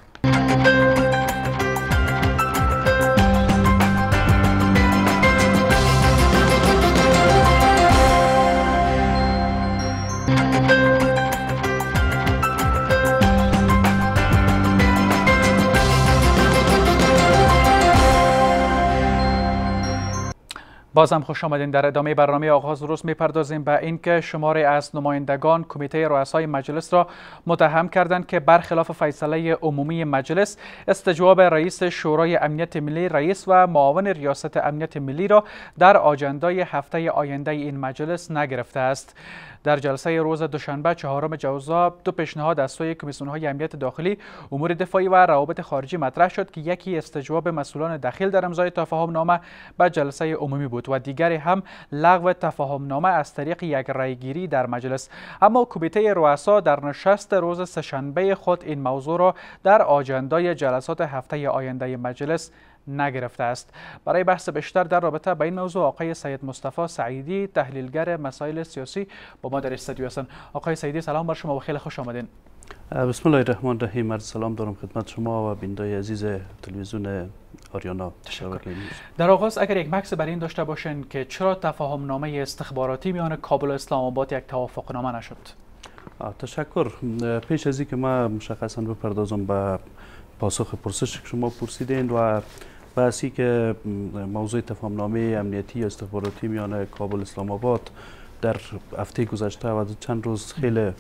بازم خوش آمدین. در ادامه برنامه آغاز روز میپردازیم به اینکه شماری از نمایندگان کمیته رؤسای مجلس را متهم کردند که برخلاف فیصله عمومی مجلس استجواب رئیس شورای امنیت ملی، رئیس و معاون ریاست امنیت ملی را در آجندای هفته آینده این مجلس نگرفته است. در جلسه روز دوشنبه 4 جوزا دو پیشنهاد از سوی کمیسیون‌های امنیت داخلی، امور دفاعی و روابط خارجی مطرح شد که یکی استجواب مسئولان داخل در امضای تفاهم نامه به جلسه عمومی بود و دیگری هم لغو تفاهم نامه از طریق یک رأیگیری در مجلس. اما کمیته رؤسا در نشست روز سه‌شنبه خود این موضوع را در آجندای جلسات هفته آینده مجلس نگرفته است. برای بحث بیشتر در رابطه با این موضوع آقای سید مصطفی سعیدی، تحلیلگر مسائل سیاسی، با ما در استودیو هستند. آقای سعیدی سلام بر شما و خیلی خوش آمدین. بسم الله الرحمن الرحیم. عرض سلام دارم خدمت شما و بینندگان عزیز تلویزیون آریانا. در آغاز اگر یک مکس برای این داشته باشین که چرا تفاهم نامه استخباراتی میان کابل و اسلام آباد یک توافق نامه نشد؟ تشکر. پیش از اینکه ما مشخصا بپردازم به پاسخ پرسش که شما پرسیدین و بحثی که موضوع تفاهم نامه امنیتی استخباراتی میان کابل اسلام آباد در هفته گذشته و چند روز خیلی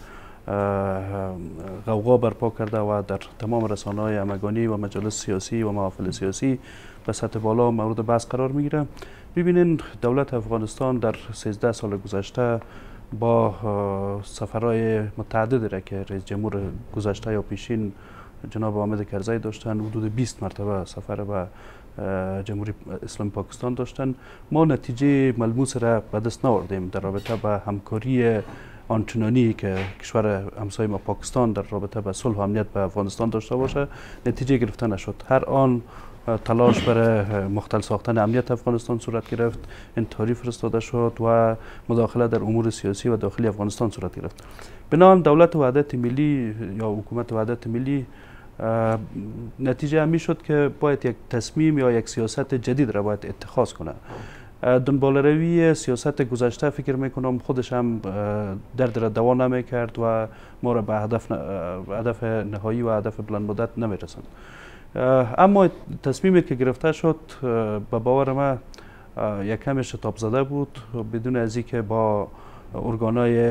غوغا برپا کرده و در تمام رسانه‌های همگانی و مجالس سیاسی و محافل سیاسی به سطح بالا مورد بحث قرار میگیره. ببینین دولت افغانستان در 13 سال گذشته با سفرهای متعددی را که رئیس جمهور گذشته یا پیشین جناب حامد کرزی داشتن، حدود 20 مرتبه سفر به جمهوری اسلامی پاکستان داشتن، ما نتیجه ملموس را به دست نآوردیم در رابطه با همکاری آنچنانی که کشور همسایه ما پاکستان در رابطه با صلح و امنیت به افغانستان داشته باشه نتیجه گرفته نشد. هر آن تلاش برای مختل ساختن امنیت افغانستان صورت گرفت، انتحاری فرستاده شد و مداخله در امور سیاسی و داخلی افغانستان صورت گرفت. بنابراین دولت وحدت ملی یا حکومت وحدت ملی نتیجه همی شد که باید یک تصمیم یا یک سیاست جدید را باید اتخاذ کنه. دنبال روی سیاست گذشته فکر میکنم خودش هم درد را دوا نمیکرد و ما را به هدف نهایی و هدف بلند مدت نمیرساند. اما تصمیمی که گرفته شد به باور ما یک کمی شتاب زده بود، بدون از اینکه با ارگانهای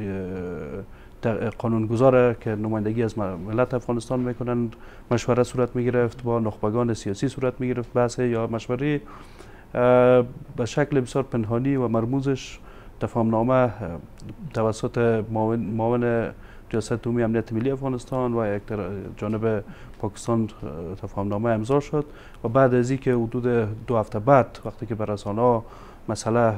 قانونگذار که نمایندگی از ملت افغانستان میکنند مشوره صورت میگرفت، با نخبگان سیاسی صورت میگرفت بحث یا مشوره به شکل بسیار پنهانی و مرموزش تفاهم نامه توسط معاون ریاست عمومی امنیت ملی افغانستان و یک جانب پاکستان تفاهم نامه امضا شد و بعد از اینکه حدود 2 هفته بعد وقتی که بر رسانه‌ها مسئله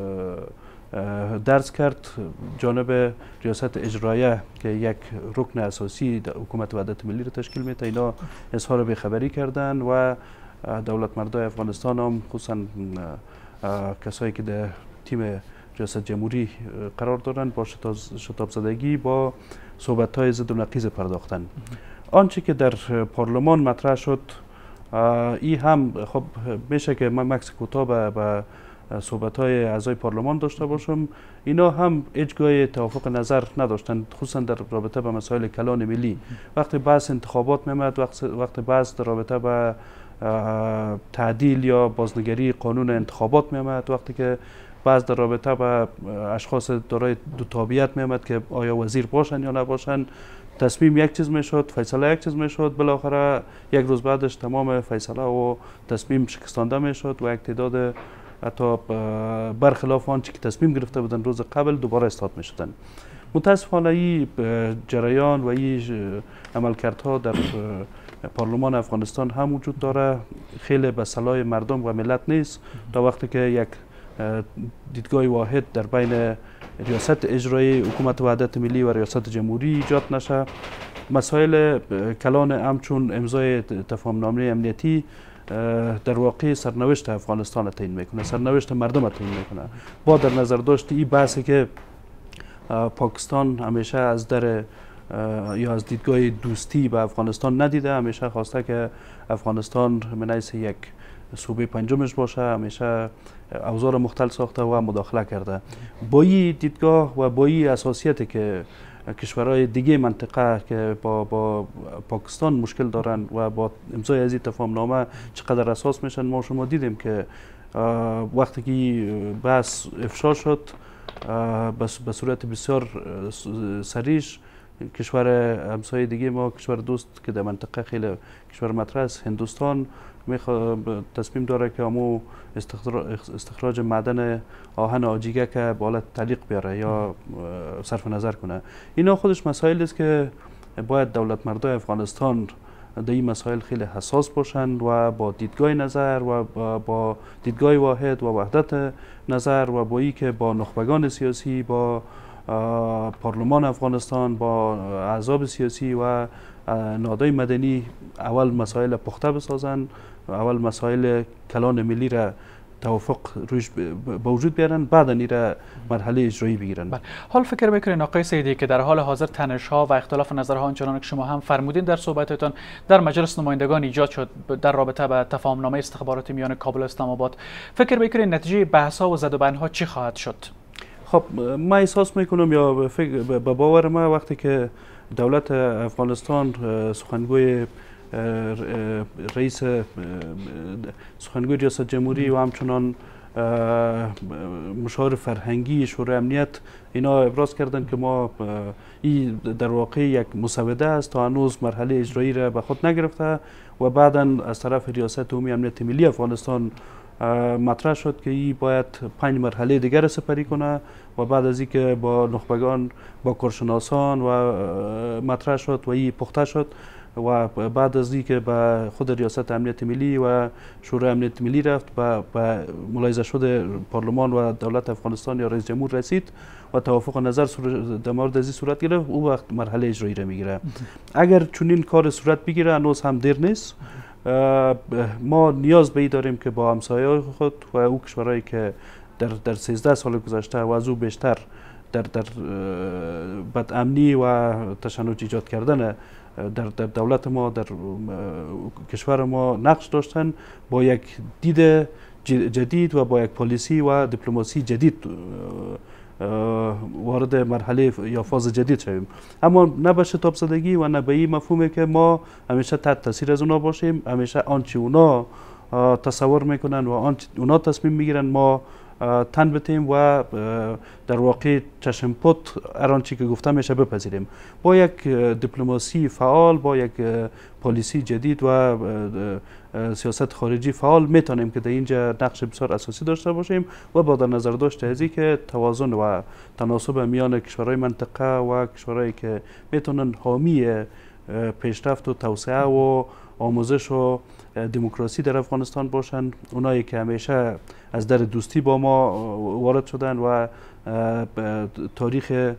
درس کرد، جانب ریاست اجرایه که یک رکن اساسی حکومت وحدت ملی را تشکیل میده اینا اظهار بیخبری کردن و دولت مردای افغانستان هم خصوصا کسایی که در تیم ریاست جمهوری قرار دارند با شتاب زدگی با صحبت‌های ضد و نقیض پرداختن. آنچه که در پارلمان مطرح شد این هم خب میشه که من مکس کوتاه به صحبت‌های اعضای پارلمان داشته باشم. اینا هم هیچگاه توافق نظر نداشتند، خصوصا در رابطه با مسائل کلان ملی. وقتی بحث انتخابات می‌آمد، وقتی بحث در رابطه با تعدیل یا بازنگری قانون انتخابات می‌آمد، وقتی که بعض در رابطه با اشخاص دارای دو تابعیت میامد که آیا وزیر باشن یا نباشن. تصمیم یک چیز میشد، فیصله یک چیز میشد، بالاخره یک روز بعدش تمام فیصله و تصمیم شکستانده میشد و یک تعداد حتی برخلاف آنچه که تصمیم گرفته بودن روز قبل دوباره استاد میشدن. متاسفانه این جریان و این عملکردها در پارلمان افغانستان هم وجود داره. خیلی به صلاح مردم و ملت نیست تا وقتی که یک دیدگاه واحد در بین ریاست اجرایی حکومت وحدت ملی و ریاست جمهوری ایجاد نشه. مسائل کلان همچون امضای تفاهمنامه امنیتی در واقع سرنوشت افغانستان تعیین میکنه، سرنوشت مردم تعیین میکنه. با در نظر داشت این بحثی که پاکستان همیشه از در یا از دیدگاه دوستی به افغانستان ندیده، همیشه خواسته که افغانستان من حیث یک صوبه پنجمش باشه، همیشه اوضاع مختل ساخته و مداخله کرده. با این دیدگاه و با این اساسیتی که کشورهای دیگه منطقه که با پاکستان مشکل دارن و با امضای از این تفاهمنامه چقدر اساس میشن، ما شما دیدیم که وقتی که بحث افشا شد به صورت بسیار سریش کشور همسایه دیگه ما، کشور دوست که در منطقه خیلی کشور مطرح است، هندوستان تصمیم داره که امو استخراج معدن آهن آجیگه که بالا تعلیق بیاره یا صرف نظر کنه. اینا خودش مسائل است که باید دولت مردای افغانستان در این مسائل خیلی حساس باشند و با دیدگاه نظر و با دیدگاه واحد و وحدت نظر و با ای که با نخبگان سیاسی، با پارلمان افغانستان، با احزاب سیاسی و نهادهای مدنی اول مسائل پخته بسازن، اول مسائل کلان ملی را توافق روش به وجود بیارن، بعد نیره مرحله اجرایی بگیرن. حال فکر میکنین آقای سیدی که در حال حاضر تنش‌ها و اختلاف نظرها آنچنان که شما هم فرمودین در صحبتتان در مجلس نمایندگان ایجاد شد در رابطه با تفاهمنامه استخباراتی میان کابل و اسلام آباد، فکر میکنین نتیجه بحث‌ها و زدوبندها چی خواهد شد؟ خب من احساس میکنم یا به باور ما وقتی که دولت افغانستان سخنگوی رئیس سخنگوی ریاست جمهوری و همچنان مشاور فرهنگی شورای امنیت اینا ابراز کردن که ما این در واقع یک مسوده است تا هنوز مرحله اجرایی را به خود نگرفته و بعدا از طرف ریاست عمومی امنیت ملی افغانستان مطرح شد که این باید 5 مرحله دیگر را سپری کنه و بعد از اینکه با نخبگان با کارشناسان و مطرح شد و این پخته شد و بعد از اینکه به خود ریاست امنیت ملی و شورای امنیت ملی رفت به ملاحظه شده پارلمان و دولت افغانستان یا رئیس جمهور رسید و توافق نظر در مورد از صورت گرفت، او وقت مرحله اجرایی را میگیره. اگر چنین کار صورت بگیره هنوز هم دیر نیست. ما نیاز به این داریم که با همسایه‌های خود و او کشورهایی که در 13 سال گذشته و از او بیشتر در بدامنی و تشنج ایجاد کردن در دولت ما، در کشور ما نقش داشتن، با یک دید جدید و با یک پالیسی و دیپلماسی جدید وارد مرحله یا فاز جدید شویم. اما نه به شتاب زدگی و نه به این مفهومه که ما همیشه تحت تاثیر از اونا باشیم، همیشه آنچه اونا تصور میکنن و آنچه اونا تصمیم میگیرن ما تن بتیم و در واقع چشم پوت هر آنچه که گفته میشه بپذیریم. با یک دیپلماسی فعال، با یک پالیسی جدید و سیاست خارجی فعال میتونیم که در اینجا نقش بسیار اساسی داشته باشیم و با در نظر داشته ازی که توازن و تناسب میان کشورهای منطقه و کشورهایی که میتونن حامی پیشرفت و توسعه و آموزش و دموکراسی در افغانستان باشند، اونایی که همیشه از در دوستی با ما وارد شدن و تاریخ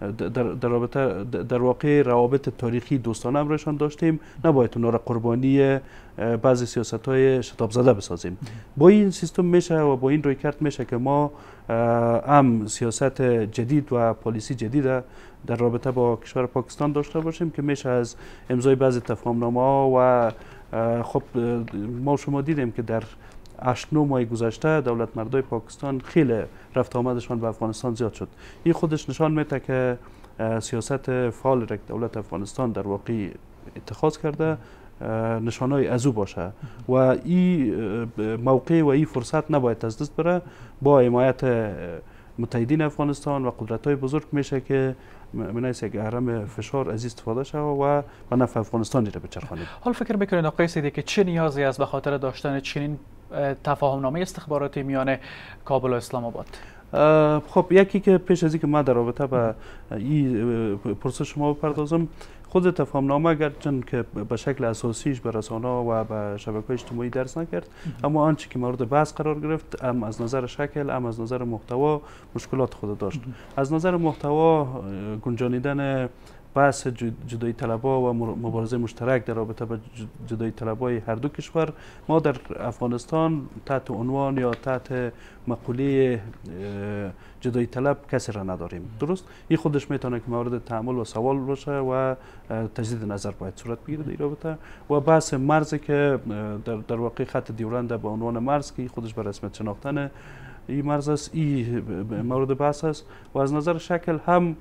در واقع روابط تاریخی دوستانه امرشان داشتیم، نباید اونا را قربانی بعضی سیاست‌های شتاب زده بسازیم. با این سیستم میشه و با این رویکرد میشه که ما هم سیاست جدید و پالیسی جدید در رابطه با کشور پاکستان داشته باشیم که میشه از امضای بعضی تفاهمنامه‌ها و خب ما شما دیدیم که در 8-9 ماه گذشته دولت مردای پاکستان خیلی رفت آمدشان به افغانستان زیاد شد. این خودش نشان میده که سیاست فعال را دولت افغانستان در واقع اتخاذ کرده نشانهای از او باشه و این موقع و این فرصت نباید از دست بره. با حمایت متحدین افغانستان و قدرت‌های بزرگ میشه که من از یک اهرم فشار از استفاده شود و به نفع افغانستان را بچرخانید. حال فکر میکنید آقای سیدی که چه نیازی است به خاطر داشتن چنین تفاهمنامه استخباراتی میان کابل و اسلام آباد؟ خب یکی که پیش از اینکه ما در رابطه با این پرسش شما بپردازم، خود تفاهمنامه اگرچند که به شکل اساسیش به رسانه و به شبکه‌های اجتماعی درس نکرد، اما آنچه که مورد بحث قرار گرفت هم از نظر شکل هم از نظر محتوا مشکلات خود داشت. از نظر محتوا گنجانیدن بحث جدایی طلبها و مبارزه مشترک در رابطه با جدایی طلبهای هر دو کشور، ما در افغانستان تحت عنوان یا تحت مقوله جدایی طلب کسی را نداریم. درست؟ این خودش میتونه که مورد تأمل و سوال باشه و تجدید نظر باید صورت بگیره در رابطه. و بحث مرز که در واقع خط دیورند به عنوان مرز که خودش به رسمیت شناختن این مرز است، این مورد بحث است. و از نظر شکل هم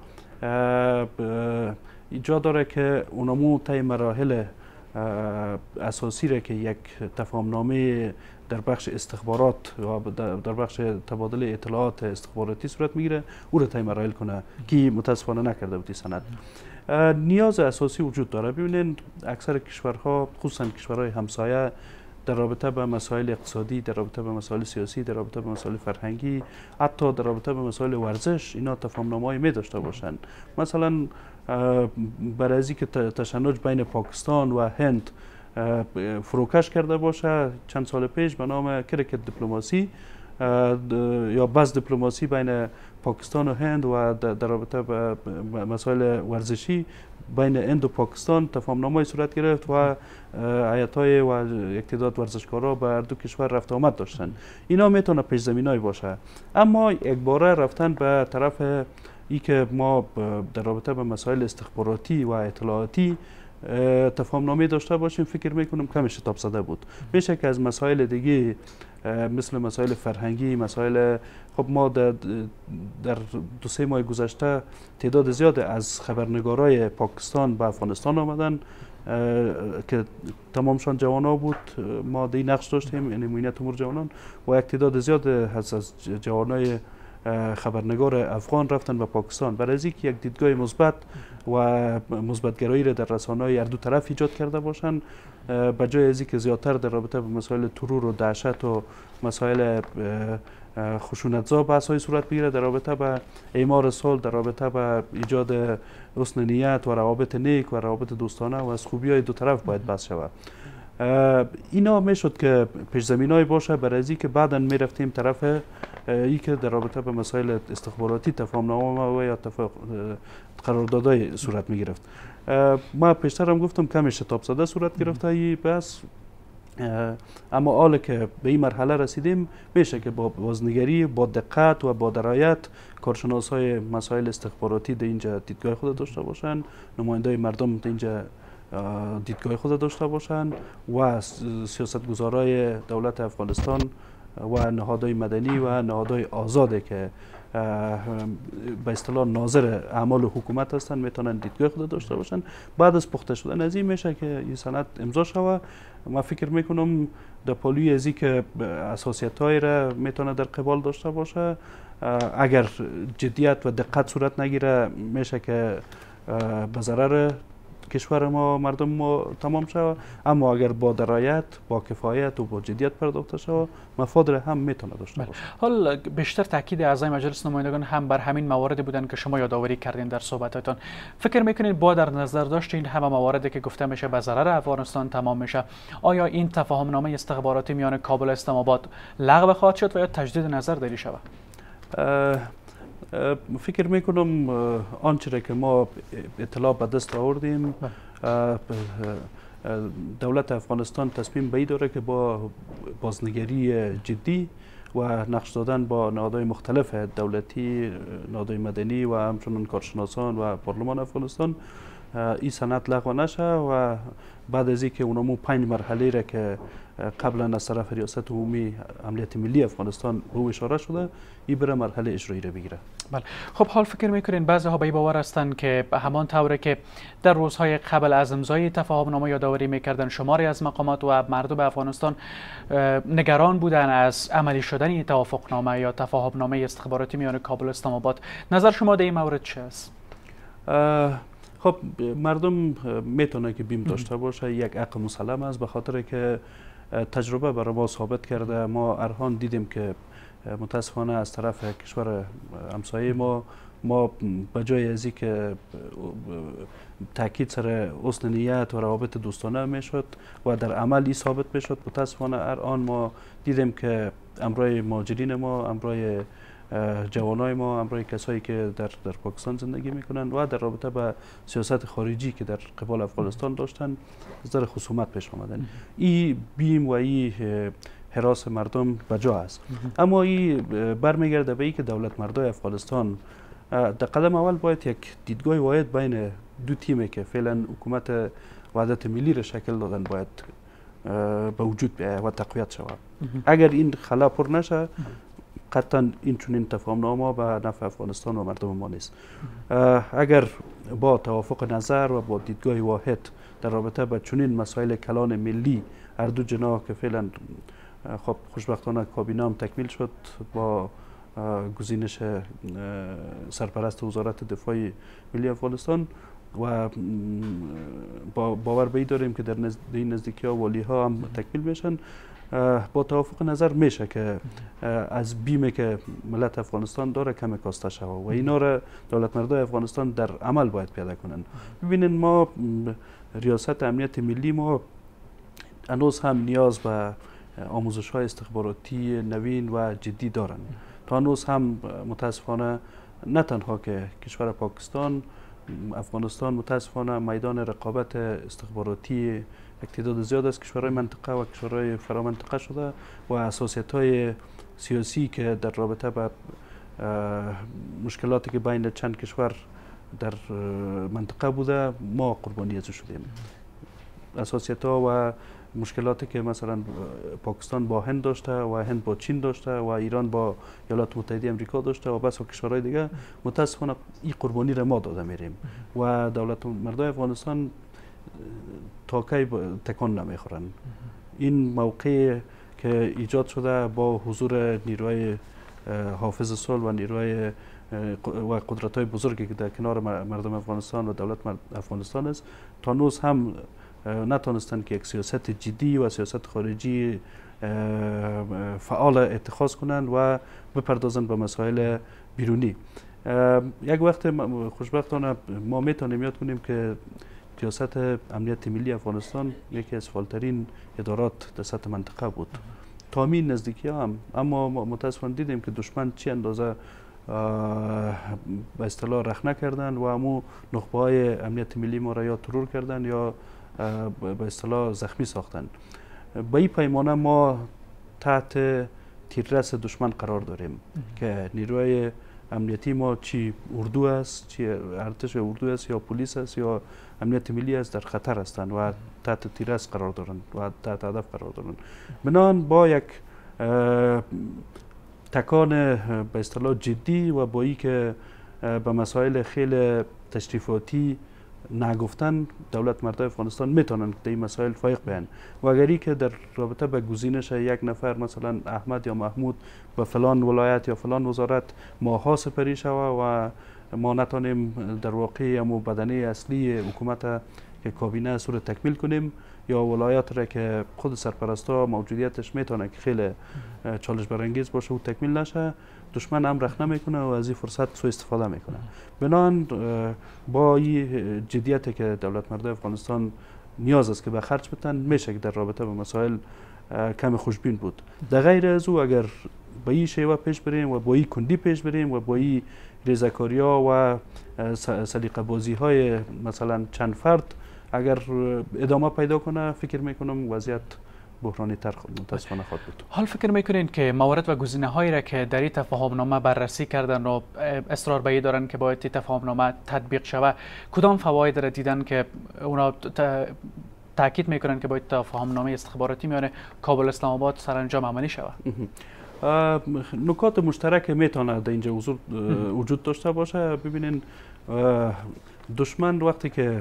ایجاد داره که اونمو طی مراحل اساسی را که یک تفاهمنامه در بخش استخبارات و در بخش تبادل اطلاعات استخباراتی صورت میگیره، او را طی مراحل کنه که متاسفانه نکرده بود سند. نیاز اساسی وجود داره. ببینید اکثر کشورها خصوصا کشورهای همسایه در رابطه با مسائل اقتصادی، در رابطه با مسائل سیاسی، در رابطه با مسائل فرهنگی، حتی در رابطه با مسائل ورزش اینا تفاهمنامه‌ای می داشته باشند. مثلا برای از اینکه تشنج بین پاکستان و هند فروکش کرده باشه چند سال پیش به نام کرکت دیپلماسی یا بس دیپلماسی بین پاکستان و هند و در رابطه با مسائل ورزشی بین هند و پاکستان تفاهمنامه‌ای صورت گرفت و هیئت‌های و یک تعداد ورزشکارا به هر دو کشور رفت آمد داشتن. اینا میتونه پیش زمینه‌ای باشه. اما یک باره رفتن به طرف ای که ما در رابطه با مسائل استخباراتی و اطلاعاتی تفاهمنامه داشته باشیم، فکر میکنم کم شتاب زده بود. میشه که از مسائل دیگه مثل مسائل فرهنگی، مسائل خب ما در 2-3 ماه گذشته تعداد زیاد از خبرنگارای پاکستان به افغانستان آمدن که تمامشان جوانان بود. ما دی نقش داشتیم، یعنی امنیت امور جوانان، و یک تعداد زیاد از جوانای خبرنگار افغان رفتن به پاکستان برای اینکه یک دیدگاه مثبت و مثبت‌گرایی را در رسانه‌های هر دو طرف ایجاد کرده باشند، به جای از اینکه زیادتر در رابطه با مسائل ترور و دهشت و مسائل خشونت‌زا بحث‌های صورت بگیره، در رابطه با اعمار صلح، در رابطه با ایجاد حسن نیت و روابط نیک و روابط دوستانه و از خوبی‌های دو طرف باید بحث شود. اینا میشد که پیش زمینه‌ای باشه برای اینکه بعداً میرفتیم طرف ای که در رابطه با مسائل استخباراتی تفاهمنامه و یا قراردادهای صورت می گرفت. ما پیشتر هم گفتم کمی شتاب زده صورت گرفته ای بس، اما حالا که به این مرحله رسیدیم میشه که با بازنگری، با دقت و با درایت کارشناسای مسائل استخباراتی در اینجا دیدگاه خود داشته باشن، نمایندای مردم در اینجا دیدگاه خود داشته باشند و سیاستگزارای دولت افغانستان و نهادهای مدنی و نهادهای آزاده که به اصطلاح ناظر اعمال حکومت هستند میتونن دیدگاه خود داشته باشند. بعد از پخته شدن از این میشه که این سند امضا شود. ما فکر میکنم در پالوی از این که اساسیت‌های را میتونه در قبال داشته باشه، اگر جدیت و دقت صورت نگیره میشه که به ضرر کشور ما، مردم ما تمام شود. اما اگر با درایت، با کفایت و با جدیت پرداخته شود، مفاد را هم میتونه داشته باشه. حال بیشتر تاکید اعضای مجلس نمایندگان هم بر همین مواردی بودن که شما یادآوری کردین در صحبتاتون. فکر میکنید با در نظر داشت این همه مواردی که گفته میشه به ضرر افغانستان تمام میشه، آیا این تفاهمنامه استخباراتی میان کابل و اسلام آباد لغو خواهد شد و یا تجدید نظر داری شود؟ فکر میکنم آنچه را که ما اطلاع به دست آوردیم، دولت افغانستان تصمیم به این داره که با بازنگری جدی و نقش دادن با نهادهای مختلف دولتی، نهادهای مدنی و همچنین کارشناسان و پارلمان افغانستان این سند لغو نشه و بعد از اینکه اونمو 5 مرحله را که قبلا از طرف ریاست عمومی امنیت ملی افغانستان به او اشاره شده این بره مرحله اجرایی را بگیره. بله. خب حال فکر میکنین بعضی ها به باور هستند که به همان طوری که در روزهای قبل از امضای تفاهمنامه یادآوری میکردن شماری از مقامات و مردم افغانستان نگران بودن از عملی شدن این توافقنامه یا تفاهمنامه استخباراتی میان کابل و اسلام آباد. نظر شما در این مورد چه است؟ خب مردم میتونه که بیم داشته باشه، یک حق مسلم است، به خاطر که تجربه برای ما ثابت کرده. ما ارهان دیدیم که متاسفانه از طرف کشور همسایه ما به جای از اینکه تاکید سر حسن نیت و روابط دوستانه میشد و در عمل ثابت میشد، متاسفانه الان ما دیدیم که امرای مهاجرین ما، امرای جوانای ما، امرای کسایی که در پاکستان زندگی میکنن و در رابطه با سیاست خارجی که در قبال افغانستان داشتن از در خصومت پیش آمدن. این بیم و این هراس مردم بجا است. اما این برمیگرده به این که دولت مردای افغانستان در قدم اول باید یک دیدگاه واحد بین دو تیمی که فعلا حکومت وحدت ملی را شکل دادن باید به وجود بیاید و تقویت شود. اگر این خلا پر نشه قطعا این چنین تفاهمنامه به نفع افغانستان و مردم ما نیست. اگر با توافق نظر و با دیدگاه واحد در رابطه با چنین مسائل کلان ملی هر دو جناح که فعلا خب خوشبختانه کابینه هم تکمیل شد با گزینش سرپرست وزارت دفاع ملی افغانستان و باور به این داریم که در این نزدیکی ها والی ها هم تکمیل میشن، با توافق نظر میشه که از بیمه که ملت افغانستان داره کم کاسته شود و اینا را دولت مردای افغانستان در عمل باید پیاده کنن. ببینین ما ریاست امنیت ملی ما هنوز هم نیاز به آموزش های استخباراتی نوین و جدی دارن. تا هنوز هم متاسفانه نه تنها که کشور پاکستان، افغانستان متاسفانه میدان رقابت استخباراتی یک تعداد زیاد از کشورهای منطقه و کشورهای فرامنطقه شده و حساسیت های سیاسی که در رابطه با مشکلاتی که بین چند کشور در منطقه بوده ما قربانی از شدیم. حساسیت ها و مشکلاتی که مثلا پاکستان با هند داشته و هند با چین داشته و ایران با ایالات متحده آمریکا داشته و بس و کشورهای دیگه متاسفانه این قربانی را ما داده میریم و دولت مردای افغانستان تا کی تکان نمیخورن. این موقع که ایجاد شده با حضور نیروهای حافظ صلح و نیروهای و قدرت‌های بزرگی که در کنار مردم افغانستان و دولت افغانستان است، تا هنوز هم نتونستند که یک سیاست جدی و سیاست خارجی فعال اتخاذ کنند و بپردازند به مسائل بیرونی. یک وقت خوشبختانه ما میتونیم یاد کنیم که سیاست امنیت ملی افغانستان یکی از فعالترین ادارات در سطح منطقه بود تا همین نزدیکی هم، اما متاسفانه دیدیم که دشمن چی اندازه به اصطلاح رخنه کردن و همو نخبه های امنیت ملی ما را یا ترور کردن یا به اصطلاح زخمی ساختن. به این پیمانه ما تحت تیررس دشمن قرار داریم که نیروی امنیتی ما چی اردو است، چی ارتش اردو است یا پلیس است یا امنیت ملی است در خطر هستند و تحت تیررس قرار دارند و تحت هدف قرار دارند. بنابراین با یک تکان به اصطلاح جدی و با این که به مسائل خیلی تشریفاتی نگفتن دولت مردای افغانستان میتونن که این مسائل فایق بیان و اگری که در رابطه به گزینش یک نفر مثلا احمد یا محمود به فلان ولایت یا فلان وزارت ماها سپری شود و ما نتونیم در واقع همو بدنه اصلی حکومت که کابینه سور تکمیل کنیم یا ولایات را که خود سرپرستا موجودیتش میتونه که خیلی چالش برانگیز باشه و تکمیل نشه، دشمن هم رخ نمیکنه و از این فرصت سوء استفاده میکنه. بنابراین با این جدیتی که دولت مردای افغانستان نیاز است که به خرج بتن میشه که در رابطه با مسائل کم خوشبین بود. در غیر از او اگر با این شیوه پیش بریم و با این کندی پیش بریم و با این ریزکاریا و سلیقه بازی های مثلا چند فرد اگر ادامه پیدا کنه، فکر میکنم وضعیت بحرانی تر متاسفانه خواهد بود. حال فکر میکنین که موارد و گزینه‌هایی را که در این تفاهمنامه بررسی کردن و اصرار به این دارن که باید این تفاهمنامه تطبیق شود، کدام فواید را دیدن که اونا تاکید میکنن که باید تفاهمنامه استخباراتی میان کابل اسلام آباد سرانجام عملی شود؟ نکات مشترک میتونه در اینجا وجود داشته باشه. ببینین دشمن وقتی که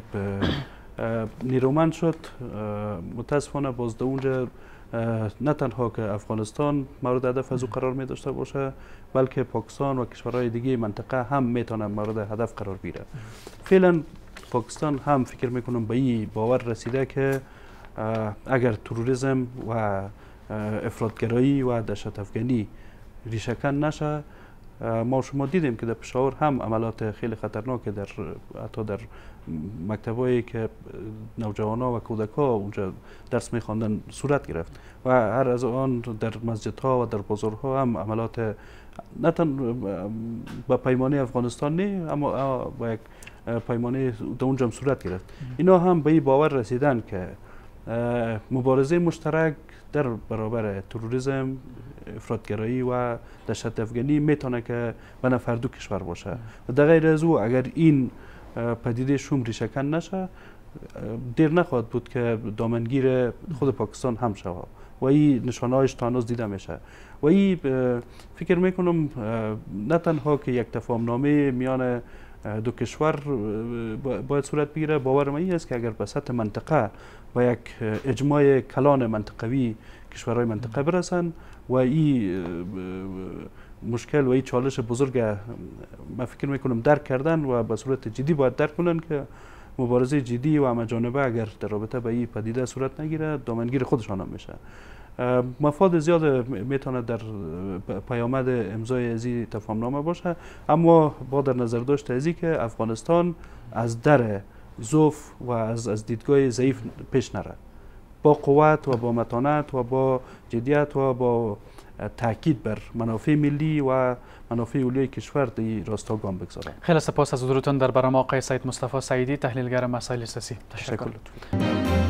نیرومند شد متاسفانه باز در اونجا نه تنها که افغانستان مورد هدف از او قرار می داشته باشه، بلکه پاکستان و کشورهای دیگه منطقه هم میتونه مورد هدف قرار بگیره. فعلا پاکستان هم فکر میکنم به این باور رسیده که اگر تروریسم و افراطگرایی و دهشت افغانی ریشه‌کن نشه، ما شما دیدیم که در پشاور هم عملات خیلی خطرناک در حتی در مکتبایی که نوجوانا و کودک‌ها اونجا درس می‌خواندن صورت گرفت و هر از آن در مسجدها و در بازارها هم عملات نه تنها با پیمانه افغانستان نه اما با یک پیمانه در اونجا هم صورت گرفت. اینا هم به این باور رسیدن که مبارزه مشترک در برابر تروریسم، افراطگرایی و دهشت افغانی میتونه که به نفع دو کشور باشه و در غیر از او اگر این پدیده شوم ریشه‌کن نشه دیر نخواهد بود که دامنگیر خود پاکستان هم شود و این نشانه‌هایش تا هنوز دیده میشه و این فکر میکنم نه تنها که یک تفاهمنامه میان دو کشور باید صورت بگیره، باور من این است که اگر به سطح منطقه و یک اجماع کلان منطقوی کشورهای منطقه برسن و این مشکل و این چالش بزرگ من فکر میکنم درک کردن و به صورت جدی باید درک کنن که مبارزه جدی و همه‌جانبه اگر در رابطه با این پدیده صورت نگیره دامنگیر خودشان هم میشه. مفاد زیاد میتونه در پیامد امضای از این تفاهمنامه باشه، اما با در نظر داشت از که افغانستان از در ضعف و از دیدگاه ضعیف پیش نره، با قوت و با متانت و با جدیت و با تاکید بر منافع ملی و منافع اولیای کشور در راستا گام بگذاره. خیلی سپاس از حضورتون در برنامه آقای سید مصطفی سعیدی، تحلیلگر مسائل سیاسی. تشکر.